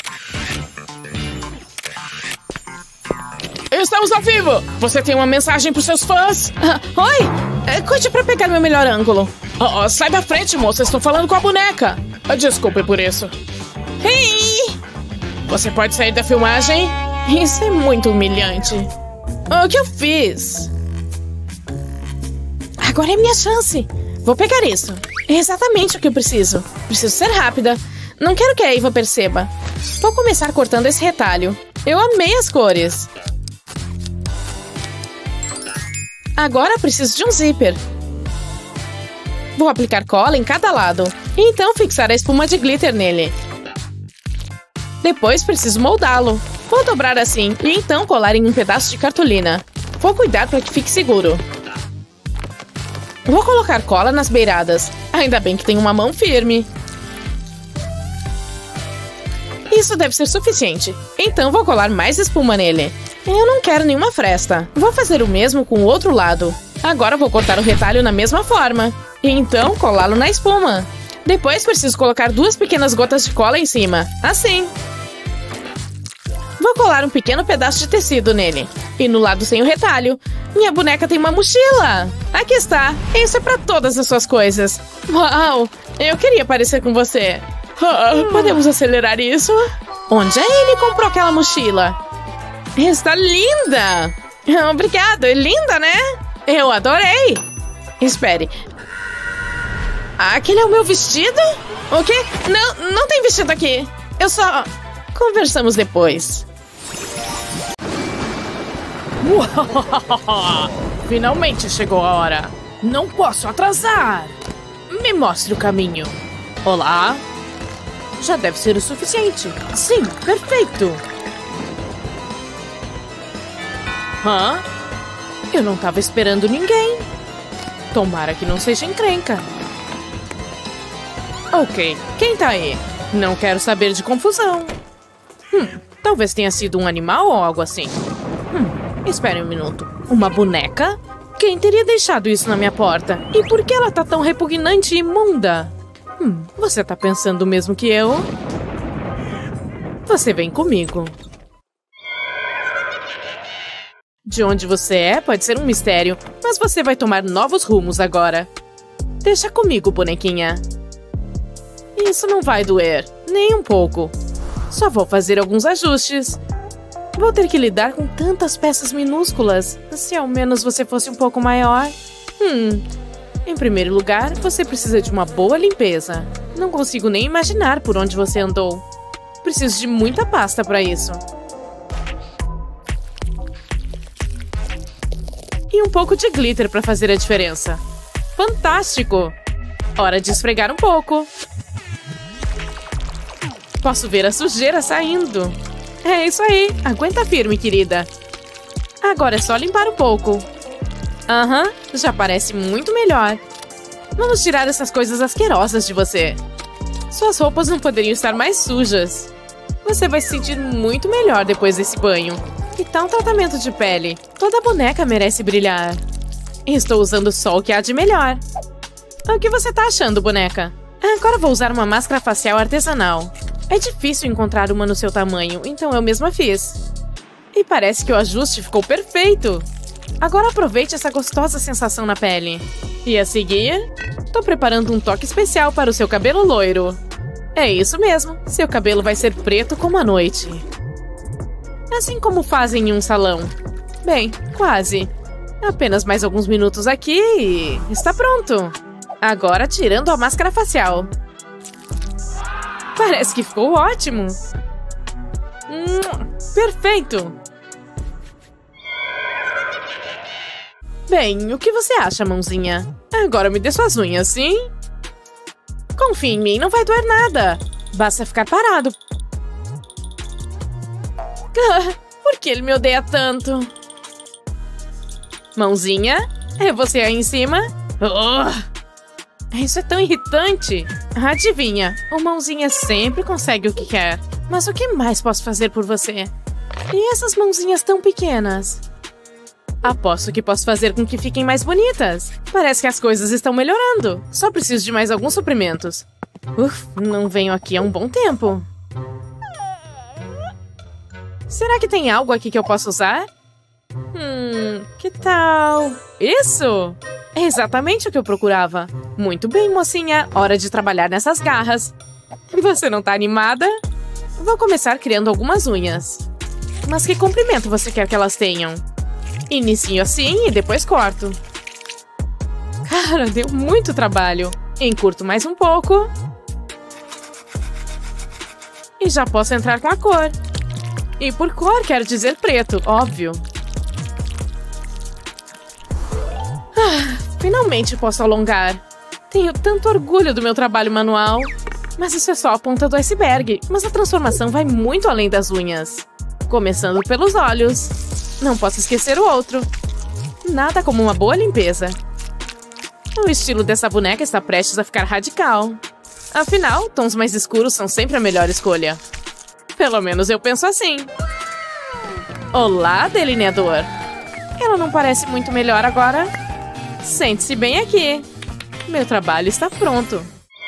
Estamos ao vivo! Você tem uma mensagem para os seus fãs? Oi! Cuide para pegar meu melhor ângulo. Sai da frente, moça. Estou falando com a boneca. Desculpe por isso. Hey! Você pode sair da filmagem? Isso é muito humilhante. O que eu fiz? Agora é minha chance. Vou pegar isso. É exatamente o que eu preciso. Preciso ser rápida. Não quero que a Eva perceba. Vou começar cortando esse retalho. Eu amei as cores. Agora preciso de um zíper. Vou aplicar cola em cada lado. E então fixar a espuma de glitter nele. Depois preciso moldá-lo. Vou dobrar assim e então colar em um pedaço de cartolina. Vou cuidar para que fique seguro. Vou colocar cola nas beiradas. Ainda bem que tenho uma mão firme. Isso deve ser suficiente. Então vou colar mais espuma nele. Eu não quero nenhuma fresta. Vou fazer o mesmo com o outro lado. Agora vou cortar o retalho na mesma forma. E então colá-lo na espuma. Depois preciso colocar 2 pequenas gotas de cola em cima. Assim. Vou colar um pequeno pedaço de tecido nele. E no lado sem o retalho, minha boneca tem uma mochila. Aqui está. Isso é para todas as suas coisas. Uau! Eu queria parecer com você. Podemos acelerar isso? Onde ele comprou aquela mochila? Está linda! Obrigada, é linda, né? Eu adorei! Espere. Aquele é o meu vestido? O quê? Não tem vestido aqui. Eu só... Conversamos depois. Finalmente chegou a hora. Não posso atrasar. Me mostre o caminho. Olá. Já deve ser o suficiente. Sim, perfeito. Hã? Eu não tava esperando ninguém. Tomara que não seja encrenca. Ok, quem tá aí? Não quero saber de confusão. Talvez tenha sido um animal ou algo assim. Espere um minuto. Uma boneca? Quem teria deixado isso na minha porta? E por que ela tá tão repugnante e imunda? Você tá pensando o mesmo que eu? Você vem comigo. De onde você é pode ser um mistério, mas você vai tomar novos rumos agora. Deixa comigo, bonequinha. Isso não vai doer, nem um pouco. Só vou fazer alguns ajustes. Vou ter que lidar com tantas peças minúsculas. Se ao menos você fosse um pouco maior. Em primeiro lugar, você precisa de uma boa limpeza. Não consigo nem imaginar por onde você andou. Preciso de muita pasta para isso. E um pouco de glitter para fazer a diferença. Fantástico! Hora de esfregar um pouco. Posso ver a sujeira saindo. É isso aí. Aguenta firme, querida. Agora é só limpar um pouco. Já parece muito melhor. Vamos tirar essas coisas asquerosas de você. Suas roupas não poderiam estar mais sujas. Você vai se sentir muito melhor depois desse banho. Que tal um tratamento de pele? Toda boneca merece brilhar. Estou usando só o que há de melhor. O que você tá achando, boneca? Agora vou usar uma máscara facial artesanal. É difícil encontrar uma no seu tamanho, então eu mesma fiz. E parece que o ajuste ficou perfeito. Agora aproveite essa gostosa sensação na pele. E a seguir, tô preparando um toque especial para o seu cabelo loiro. É isso mesmo, seu cabelo vai ser preto como a noite. Assim como fazem em um salão. Bem, quase. Apenas mais alguns minutos aqui e está pronto. Agora tirando a máscara facial. Parece que ficou ótimo. Perfeito. Bem, o que você acha, mãozinha? Agora me dê suas unhas, sim? Confie em mim, não vai doer nada. Basta ficar parado. Por que ele me odeia tanto? Mãozinha? É você aí em cima? Isso é tão irritante. Adivinha, o mãozinha sempre consegue o que quer. Mas o que mais posso fazer por você? E essas mãozinhas tão pequenas? Aposto que posso fazer com que fiquem mais bonitas. Parece que as coisas estão melhorando. Só preciso de mais alguns suprimentos. Não venho aqui há um bom tempo. Será que tem algo aqui que eu possa usar? Que tal? Isso! É exatamente o que eu procurava. Muito bem, mocinha. Hora de trabalhar nessas garras. Você não tá animada? Vou começar criando algumas unhas. Mas que comprimento você quer que elas tenham? Inicio assim e depois corto. Cara, deu muito trabalho. Encurto mais um pouco. E já posso entrar com a cor. E por cor quero dizer preto, óbvio. Finalmente posso alongar. Tenho tanto orgulho do meu trabalho manual. Mas isso é só a ponta do iceberg. Mas a transformação vai muito além das unhas. Começando pelos olhos. Não posso esquecer o outro. Nada como uma boa limpeza. O estilo dessa boneca está prestes a ficar radical. Afinal, tons mais escuros são sempre a melhor escolha. Pelo menos eu penso assim. Olá, delineador. Ela não parece muito melhor agora? Sente-se bem aqui. Meu trabalho está pronto.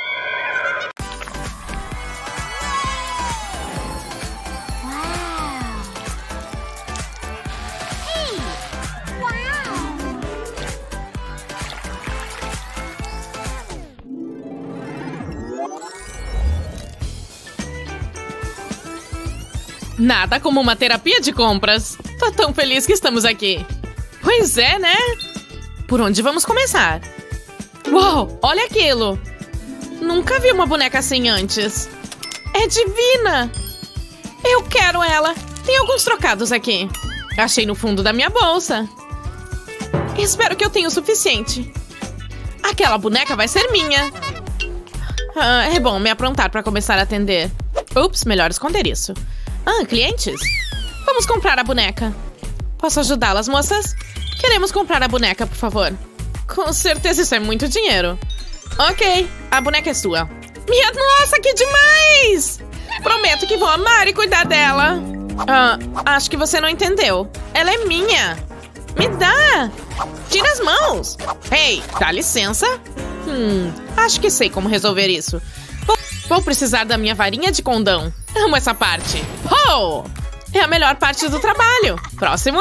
Nada como uma terapia de compras. Tô tão feliz que estamos aqui. Pois é, né? Por onde vamos começar? Uau, olha aquilo! Nunca vi uma boneca assim antes. É divina! Eu quero ela. Tem alguns trocados aqui. Achei no fundo da minha bolsa. Espero que eu tenha o suficiente. Aquela boneca vai ser minha. É bom me aprontar para começar a atender. Ups, melhor esconder isso. Clientes? Vamos comprar a boneca. Posso ajudá-las, moças? Queremos comprar a boneca, por favor. Com certeza isso é muito dinheiro. Ok, a boneca é sua. Minha nossa, que demais! Prometo que vou amar e cuidar dela. Acho que você não entendeu. Ela é minha. Me dá! Tira as mãos! Ei, dá licença. Acho que sei como resolver isso. Vou precisar da minha varinha de condão. Amo essa parte. Oh! É a melhor parte do trabalho. Próximo.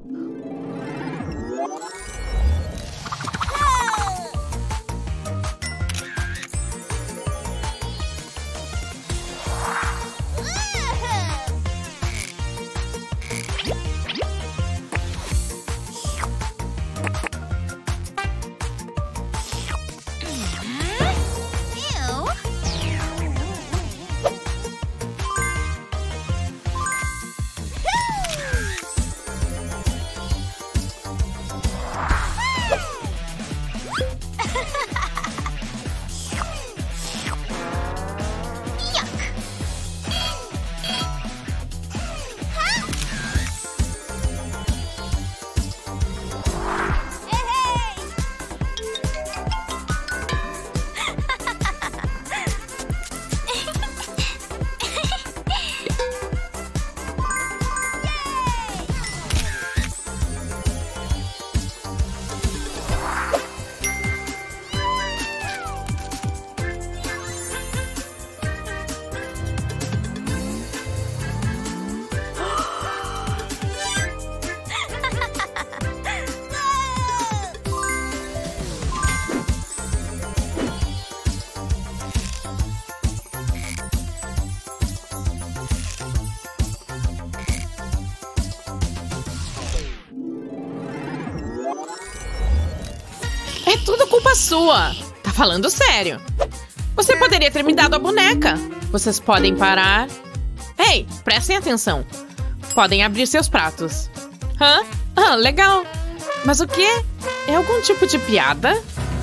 É tudo culpa sua. Tá falando sério. Você poderia ter me dado a boneca. Vocês podem parar. Ei, prestem atenção. Podem abrir seus pratos. Legal. Mas o quê? É algum tipo de piada?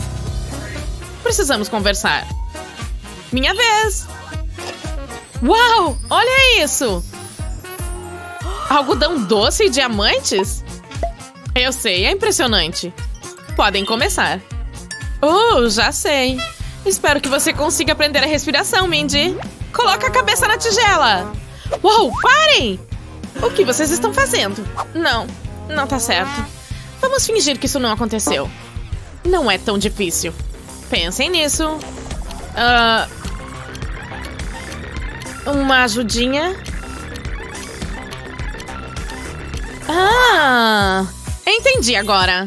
Precisamos conversar. Minha vez. Uau, olha isso. Algodão doce e diamantes? Eu sei, é impressionante. Podem começar. Já sei. Espero que você consiga aprender a respiração, Mindy. Coloca a cabeça na tigela. Uau, parem! O que vocês estão fazendo? Não tá certo. Vamos fingir que isso não aconteceu. Não é tão difícil. Pensem nisso. Uma ajudinha. Entendi agora.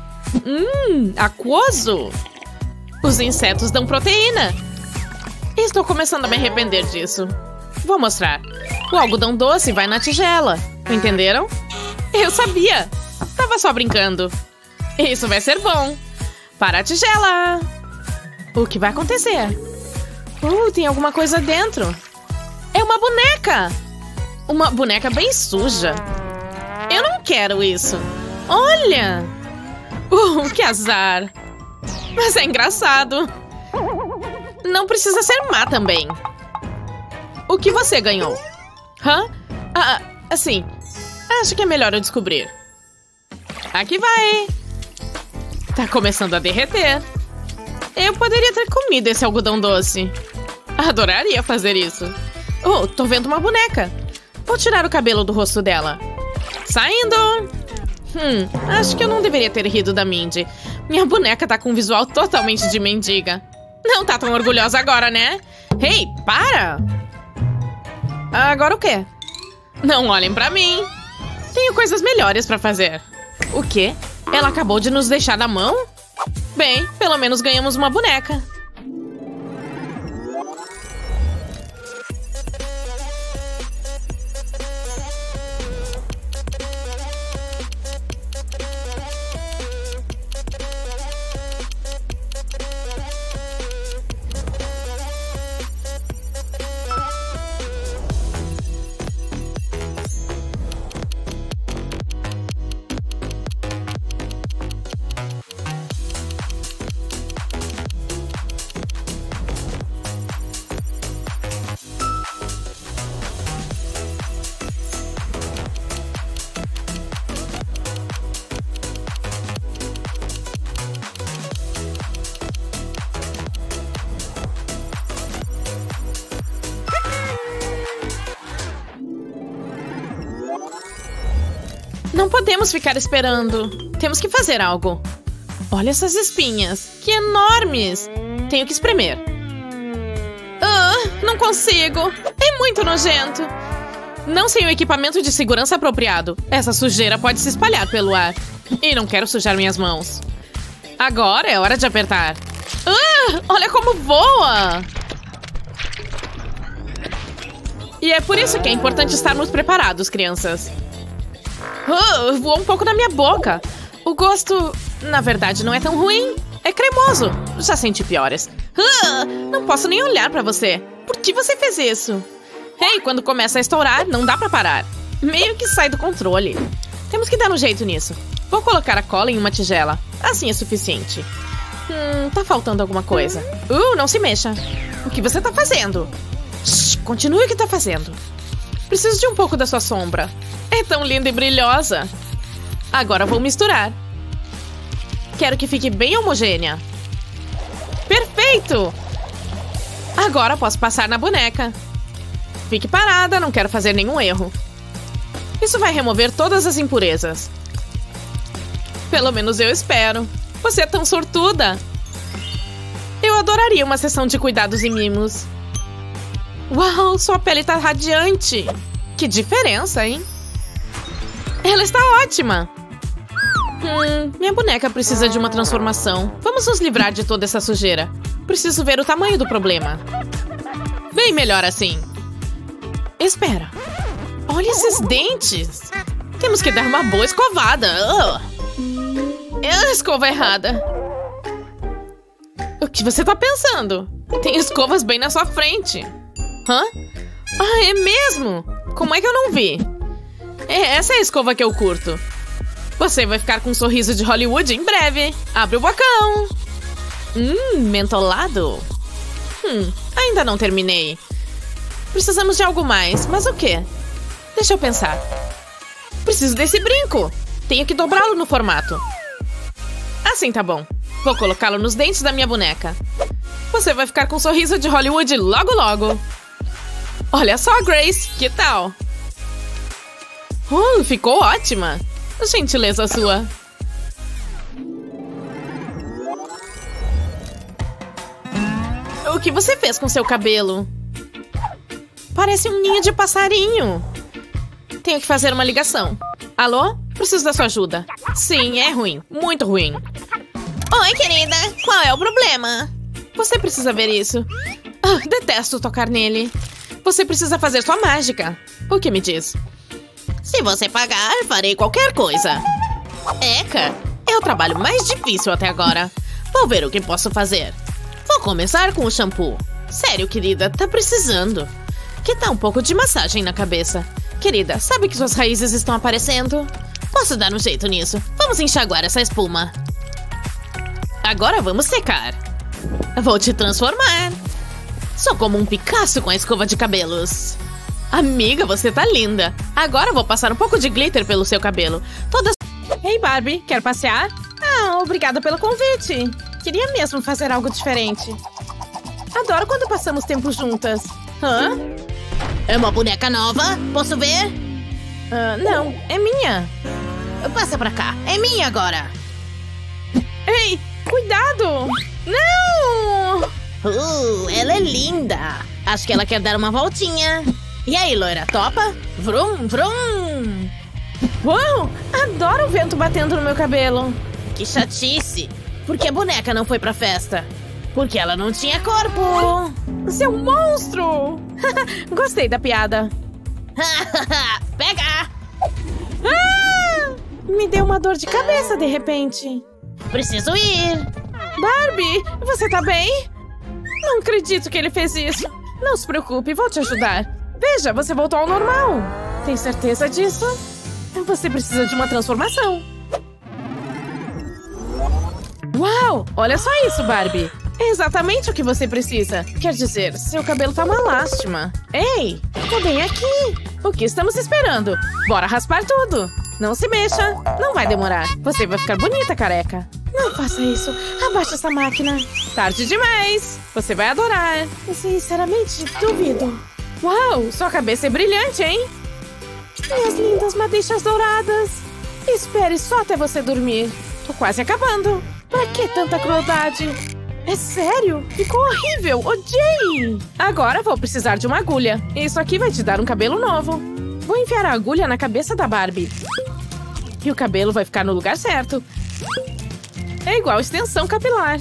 Aquoso. Os insetos dão proteína. Estou começando a me arrepender disso. Vou mostrar. O algodão doce vai na tigela. Entenderam? Eu sabia. Tava só brincando. Isso vai ser bom. Para a tigela. O que vai acontecer? Tem alguma coisa dentro. É uma boneca. Uma boneca bem suja. Eu não quero isso. Olha. Que azar. Mas é engraçado. Não precisa ser má também. O que você ganhou? Assim. Acho que é melhor eu descobrir. Aqui vai. Tá começando a derreter. Eu poderia ter comido esse algodão doce. Adoraria fazer isso. Tô vendo uma boneca. Vou tirar o cabelo do rosto dela. Saindo. Acho que eu não deveria ter rido da Mindy. Minha boneca tá com um visual totalmente de mendiga. Não tá tão orgulhosa agora, né? Ei, para! Agora o quê? Não olhem pra mim. Tenho coisas melhores pra fazer. O quê? Ela acabou de nos deixar na mão? Bem, pelo menos ganhamos uma boneca. Não podemos ficar esperando. Temos que fazer algo. Olha essas espinhas. Que enormes. Tenho que espremer. Não consigo. É muito nojento. Não sem o equipamento de segurança apropriado. Essa sujeira pode se espalhar pelo ar. E não quero sujar minhas mãos. Agora é hora de apertar. Olha como voa! E é por isso que é importante estarmos preparados, crianças. Voou um pouco na minha boca. O gosto, na verdade, não é tão ruim. É cremoso. Já senti piores. Não posso nem olhar pra você. Por que você fez isso? Ei, quando começa a estourar, não dá pra parar. Meio que sai do controle. Temos que dar um jeito nisso. Vou colocar a cola em uma tigela. Assim é suficiente. Tá faltando alguma coisa. Não se mexa. O que você tá fazendo? Shhh, continue o que tá fazendo. Preciso de um pouco da sua sombra. É tão linda e brilhosa. Agora vou misturar. Quero que fique bem homogênea. Perfeito! Agora posso passar na boneca. Fique parada, não quero fazer nenhum erro. Isso vai remover todas as impurezas. Pelo menos eu espero. Você é tão sortuda. Eu adoraria uma sessão de cuidados e mimos. Uau, sua pele tá radiante. Que diferença, hein? Ela está ótima. Minha boneca precisa de uma transformação. Vamos nos livrar de toda essa sujeira. Preciso ver o tamanho do problema. Bem melhor assim. Espera. Olha esses dentes. Temos que dar uma boa escovada. É a escova errada. O que você tá pensando? Tem escovas bem na sua frente. É mesmo? Como é que eu não vi? Essa é a escova que eu curto. Você vai ficar com um sorriso de Hollywood em breve. Abre o bocão. Mentolado. Ainda não terminei. Precisamos de algo mais, mas o quê? Deixa eu pensar. Preciso desse brinco. Tenho que dobrá-lo no formato. Assim tá bom. Vou colocá-lo nos dentes da minha boneca. Você vai ficar com um sorriso de Hollywood logo logo. Olha só, Grace. Que tal? Ficou ótima. Gentileza sua. O que você fez com seu cabelo? Parece um ninho de passarinho. Tenho que fazer uma ligação. Alô? Preciso da sua ajuda. Sim, é ruim. Muito ruim. Oi, querida. Qual é o problema? Você precisa ver isso. Detesto tocar nele. Você precisa fazer sua mágica. O que me diz? Se você pagar, farei qualquer coisa. Eca, é o trabalho mais difícil até agora. Vou ver o que posso fazer. Vou começar com o shampoo. Sério, querida, tá precisando. Que tal um pouco de massagem na cabeça? Querida, sabe que suas raízes estão aparecendo? Posso dar um jeito nisso. Vamos enxaguar essa espuma. Agora vamos secar. Vou te transformar. Sou como um Picasso com a escova de cabelos. Amiga, você tá linda. Agora vou passar um pouco de glitter pelo seu cabelo. Ei, Barbie, quer passear? Obrigada pelo convite. Queria mesmo fazer algo diferente. Adoro quando passamos tempo juntas. É uma boneca nova? Posso ver? Não, é minha. Passa pra cá, é minha agora. Ei, cuidado! Não! Ela é linda. Acho que ela quer dar uma voltinha. E aí, loira, topa? Vrum, vrum! Uau! Adoro o vento batendo no meu cabelo. Que chatice! Por que a boneca não foi pra festa? Porque ela não tinha corpo! Seu monstro! Gostei da piada. Pega! Me deu uma dor de cabeça de repente. Preciso ir. Barbie, você tá bem? Não acredito que ele fez isso. Não se preocupe, vou te ajudar. Veja, você voltou ao normal. Tem certeza disso? Você precisa de uma transformação. Uau! Olha só isso, Barbie. É exatamente o que você precisa. Quer dizer, seu cabelo tá uma lástima. Ei, tô bem aqui. O que estamos esperando? Bora raspar tudo. Não se mexa. Não vai demorar. Você vai ficar bonita, careca. Não faça isso. Abaixa essa máquina. Tarde demais. Você vai adorar. Sinceramente, duvido. Uau, sua cabeça é brilhante, hein? Minhas lindas madeixas douradas. Espere só até você dormir. Tô quase acabando. Pra que tanta crueldade? É sério? Ficou horrível. Odiei. Agora vou precisar de uma agulha. Isso aqui vai te dar um cabelo novo. Vou enfiar a agulha na cabeça da Barbie. E o cabelo vai ficar no lugar certo. É igual extensão capilar.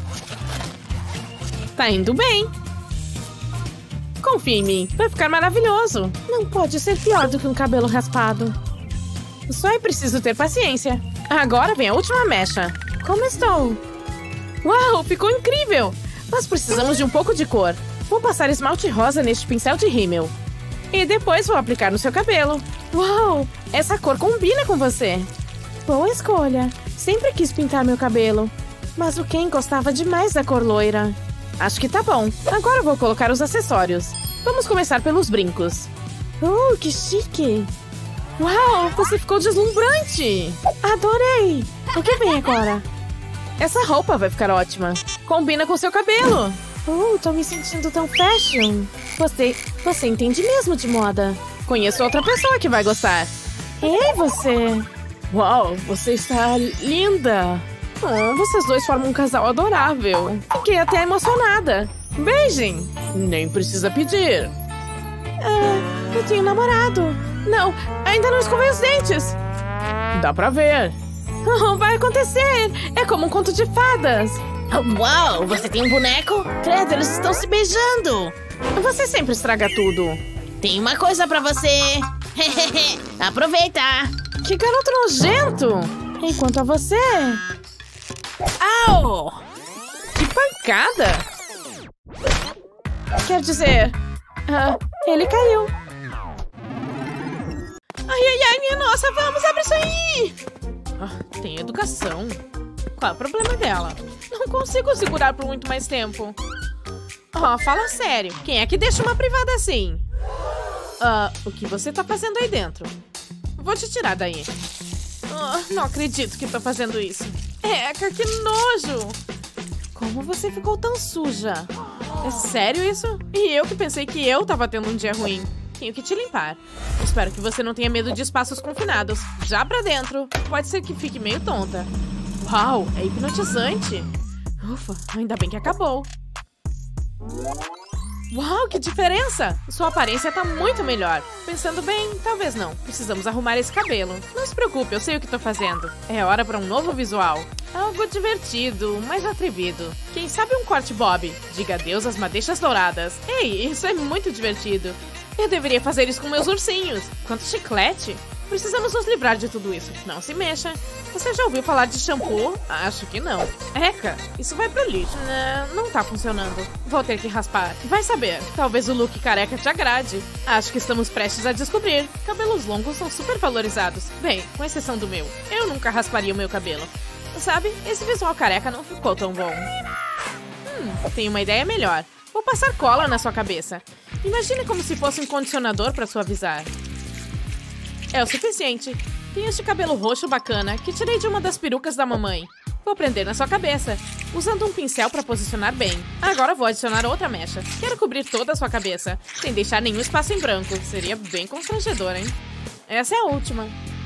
Tá indo bem. Confia em mim. Vai ficar maravilhoso. Não pode ser pior do que um cabelo raspado. Só é preciso ter paciência. Agora vem a última mecha. Como estou? Uau, ficou incrível! Mas precisamos de um pouco de cor. Vou passar esmalte rosa neste pincel de rímel. E depois vou aplicar no seu cabelo. Uau, essa cor combina com você. Boa escolha. Sempre quis pintar meu cabelo. Mas o Ken gostava demais da cor loira. Acho que tá bom. Agora vou colocar os acessórios. Vamos começar pelos brincos. Que chique! Uau, você ficou deslumbrante! Adorei! O que vem agora? Essa roupa vai ficar ótima. Combina com seu cabelo. Tô me sentindo tão fashion. Você entende mesmo de moda. Conheço outra pessoa que vai gostar. Ei, você! Uau, você está linda! Vocês dois formam um casal adorável. Fiquei até emocionada. Beijem! Nem precisa pedir. Eu tenho namorado. Não, ainda não escovei os dentes. Dá pra ver. Vai acontecer! É como um conto de fadas! Uau, você tem um boneco? Credo, eles estão se beijando! Você sempre estraga tudo. Tem uma coisa pra você! Aproveita! Que garoto nojento! Enquanto a você... Au! Que pancada! Quer dizer... ele caiu. Ai, minha nossa, vamos, abre isso aí! Tem educação. Qual é o problema dela? Não consigo segurar por muito mais tempo. Fala sério. Quem é que deixa uma privada assim? O que você tá fazendo aí dentro? Vou te tirar daí. Não acredito que tô fazendo isso. Eca, que nojo! Como você ficou tão suja? É sério isso? E eu que pensei que eu tava tendo um dia ruim. Tenho que te limpar. Espero que você não tenha medo de espaços confinados. Já pra dentro. Pode ser que fique meio tonta. Uau, é hipnotizante. Ufa, ainda bem que acabou. Uau, que diferença! Sua aparência tá muito melhor. Pensando bem, talvez não. Precisamos arrumar esse cabelo. Não se preocupe, eu sei o que tô fazendo. É hora pra um novo visual. Algo divertido, mais atrevido. Quem sabe um corte bob? Diga adeus às madeixas douradas. Ei, isso é muito divertido. Eu deveria fazer isso com meus ursinhos. Quanto chiclete! Precisamos nos livrar de tudo isso. Não se mexa. Você já ouviu falar de shampoo? Acho que não. Eca, isso vai pro lixo. Não tá funcionando. Vou ter que raspar. Vai saber. Talvez o look careca te agrade. Acho que estamos prestes a descobrir. Cabelos longos são super valorizados. Bem, com exceção do meu. Eu nunca rasparia o meu cabelo. Sabe, esse visual careca não ficou tão bom. Tenho uma ideia melhor. Vou passar cola na sua cabeça. Imagine como se fosse um condicionador para suavizar. É o suficiente. Tenho este cabelo roxo bacana que tirei de uma das perucas da mamãe. Vou prender na sua cabeça, usando um pincel para posicionar bem. Agora vou adicionar outra mecha. Quero cobrir toda a sua cabeça, sem deixar nenhum espaço em branco. Seria bem constrangedor, hein? Essa é a última.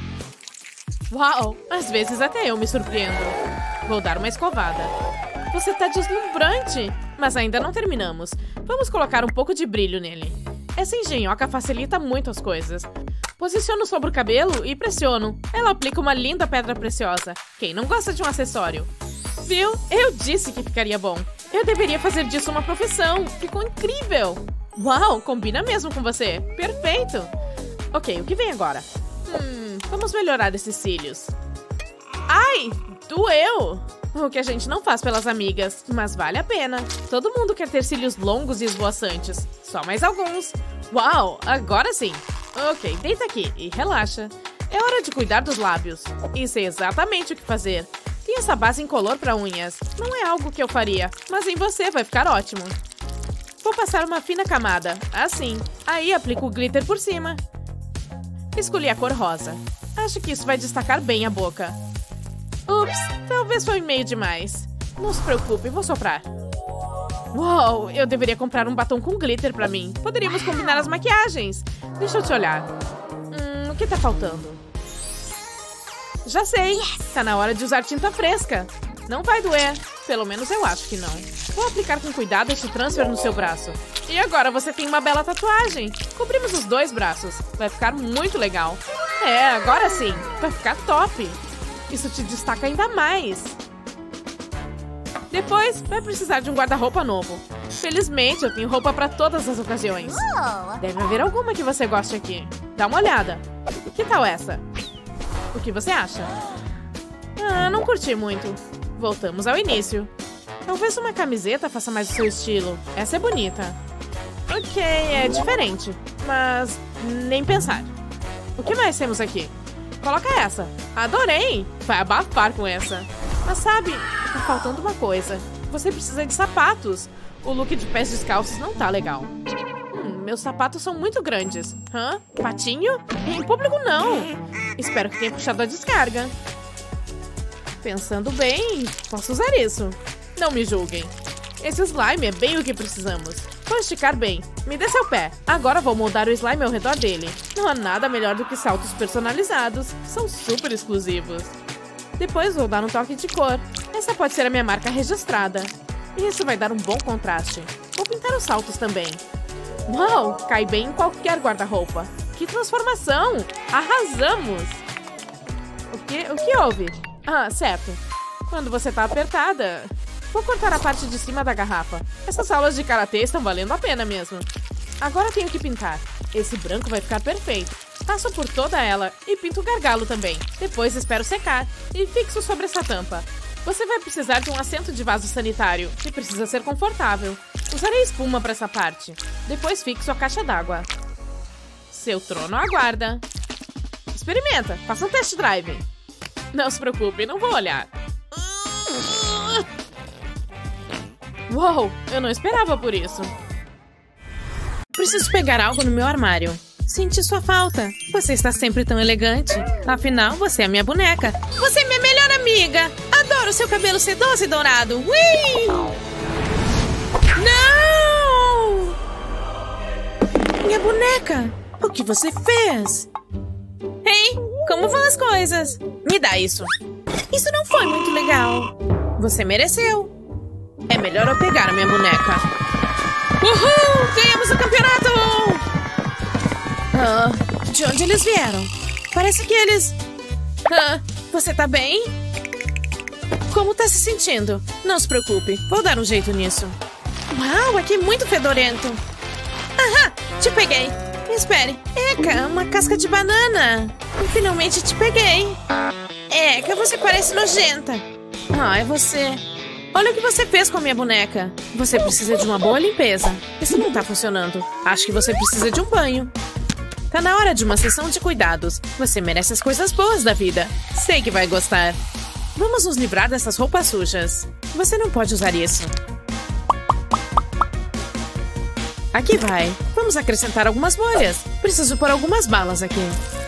Uau, às vezes até eu me surpreendo. Vou dar uma escovada. Você tá deslumbrante! Mas ainda não terminamos. Vamos colocar um pouco de brilho nele. Essa engenhoca facilita muito as coisas. Posiciono sobre o cabelo e pressiono. Ela aplica uma linda pedra preciosa. Quem não gosta de um acessório? Viu? Eu disse que ficaria bom. Eu deveria fazer disso uma profissão. Ficou incrível! Uau, combina mesmo com você. Perfeito! Ok, o que vem agora? Vamos melhorar esses cílios. Ai, doeu! O que a gente não faz pelas amigas, mas vale a pena. Todo mundo quer ter cílios longos e esvoaçantes. Só mais alguns. Uau, agora sim. Ok, deita aqui e relaxa. É hora de cuidar dos lábios. E sei exatamente o que fazer. Tem essa base incolor para unhas. Não é algo que eu faria, mas em você vai ficar ótimo. Vou passar uma fina camada, assim. Aí aplico o glitter por cima. Escolhi a cor rosa. Acho que isso vai destacar bem a boca. Ups, talvez foi meio demais. Não se preocupe, vou soprar. Uau, eu deveria comprar um batom com glitter pra mim. Poderíamos combinar as maquiagens. Deixa eu te olhar. O que tá faltando? Já sei! Tá na hora de usar tinta fresca. Não vai doer. Pelo menos eu acho que não. Vou aplicar com cuidado esse transfer no seu braço. E agora você tem uma bela tatuagem. Cobrimos os 2 braços. Vai ficar muito legal. É, agora sim. Vai ficar top. Isso te destaca ainda mais. Depois, vai precisar de um guarda-roupa novo. Felizmente, eu tenho roupa para todas as ocasiões. Deve haver alguma que você goste aqui. Dá uma olhada. Que tal essa? O que você acha? Ah, não curti muito. Voltamos ao início. Talvez uma camiseta faça mais o seu estilo. Essa é bonita. Ok, é diferente. Mas nem pensar. O que mais temos aqui? Coloca essa. Adorei! Vai abafar com essa. Mas sabe, tá faltando uma coisa. Você precisa de sapatos. O look de pés descalços não tá legal. Meus sapatos são muito grandes. Hã? Patinho? Em público não. Espero que tenha puxado a descarga. Pensando bem, posso usar isso. Não me julguem. Esse slime é bem o que precisamos. Vou esticar bem. Me dê seu pé. Agora vou moldar o slime ao redor dele. Não há nada melhor do que saltos personalizados. São super exclusivos. Depois vou dar um toque de cor. Essa pode ser a minha marca registrada. Isso vai dar um bom contraste. Vou pintar os saltos também. Uau! Cai bem em qualquer guarda-roupa. Que transformação! Arrasamos! O que houve? Ah, certo. Quando você tá apertada... Vou cortar a parte de cima da garrafa. Essas aulas de karatê estão valendo a pena mesmo. Agora tenho que pintar. Esse branco vai ficar perfeito. Passo por toda ela e pinto o gargalo também. Depois espero secar e fixo sobre essa tampa. Você vai precisar de um assento de vaso sanitário e precisa ser confortável. Usarei espuma para essa parte. Depois fixo a caixa d'água. Seu trono aguarda. Experimenta, faça um test drive. Não se preocupe, não vou olhar. Uou, eu não esperava por isso. Preciso pegar algo no meu armário. Senti sua falta. Você está sempre tão elegante. Afinal, você é minha boneca. Você é minha melhor amiga. Adoro seu cabelo sedoso e dourado. Ui! Não! Minha boneca. O que você fez? Ei, como vão as coisas? Me dá isso. Isso não foi muito legal. Você mereceu. É melhor eu pegar a minha boneca. Uhul! Ganhamos o campeonato! Ah, de onde eles vieram? Parece que eles... Ah, você tá bem? Como tá se sentindo? Não se preocupe, vou dar um jeito nisso. Uau, aqui é muito fedorento. Aham, te peguei. Espere, Eca, uma casca de banana. Finalmente te peguei. Eca, você parece nojenta. Ah, é você. Olha o que você fez com a minha boneca. Você precisa de uma boa limpeza. Isso não tá funcionando. Acho que você precisa de um banho. Tá na hora de uma sessão de cuidados. Você merece as coisas boas da vida. Sei que vai gostar. Vamos nos livrar dessas roupas sujas. Você não pode usar isso. Aqui vai. Vamos acrescentar algumas bolhas. Preciso pôr algumas balas aqui.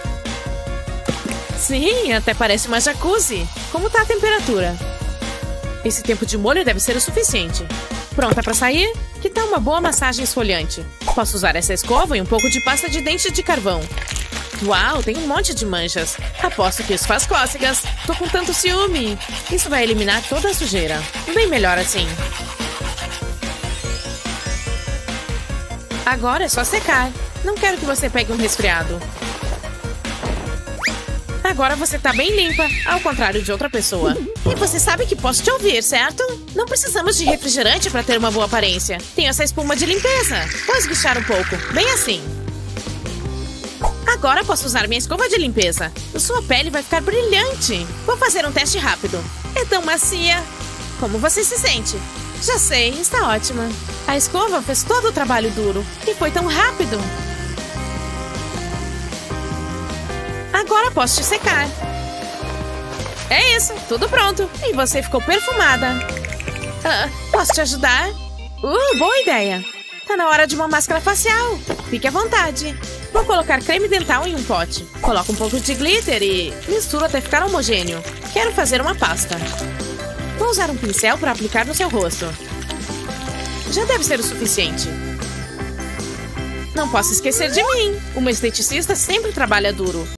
Sim, até parece uma jacuzzi. Como tá a temperatura? Esse tempo de molho deve ser o suficiente. Pronta para sair? Que tal uma boa massagem esfoliante? Posso usar essa escova e um pouco de pasta de dente de carvão. Uau, tem um monte de manchas. Aposto que isso faz cócegas. Tô com tanto ciúme. Isso vai eliminar toda a sujeira. Bem melhor assim. Agora é só secar. Não quero que você pegue um resfriado. Agora você tá bem limpa, ao contrário de outra pessoa. E você sabe que posso te ouvir, certo? Não precisamos de refrigerante para ter uma boa aparência. Tenho essa espuma de limpeza. Vou esguichar um pouco, bem assim. Agora posso usar minha escova de limpeza. Sua pele vai ficar brilhante. Vou fazer um teste rápido. É tão macia. Como você se sente? Já sei, está ótima. A escova fez todo o trabalho duro. E foi tão rápido. Agora posso te secar. É isso, tudo pronto. E você ficou perfumada. Ah, posso te ajudar? Boa ideia. Tá na hora de uma máscara facial. Fique à vontade. Vou colocar creme dental em um pote. Coloco um pouco de glitter e misturo até ficar homogêneo. Quero fazer uma pasta. Vou usar um pincel para aplicar no seu rosto. Já deve ser o suficiente. Não posso esquecer de mim. Uma esteticista sempre trabalha duro.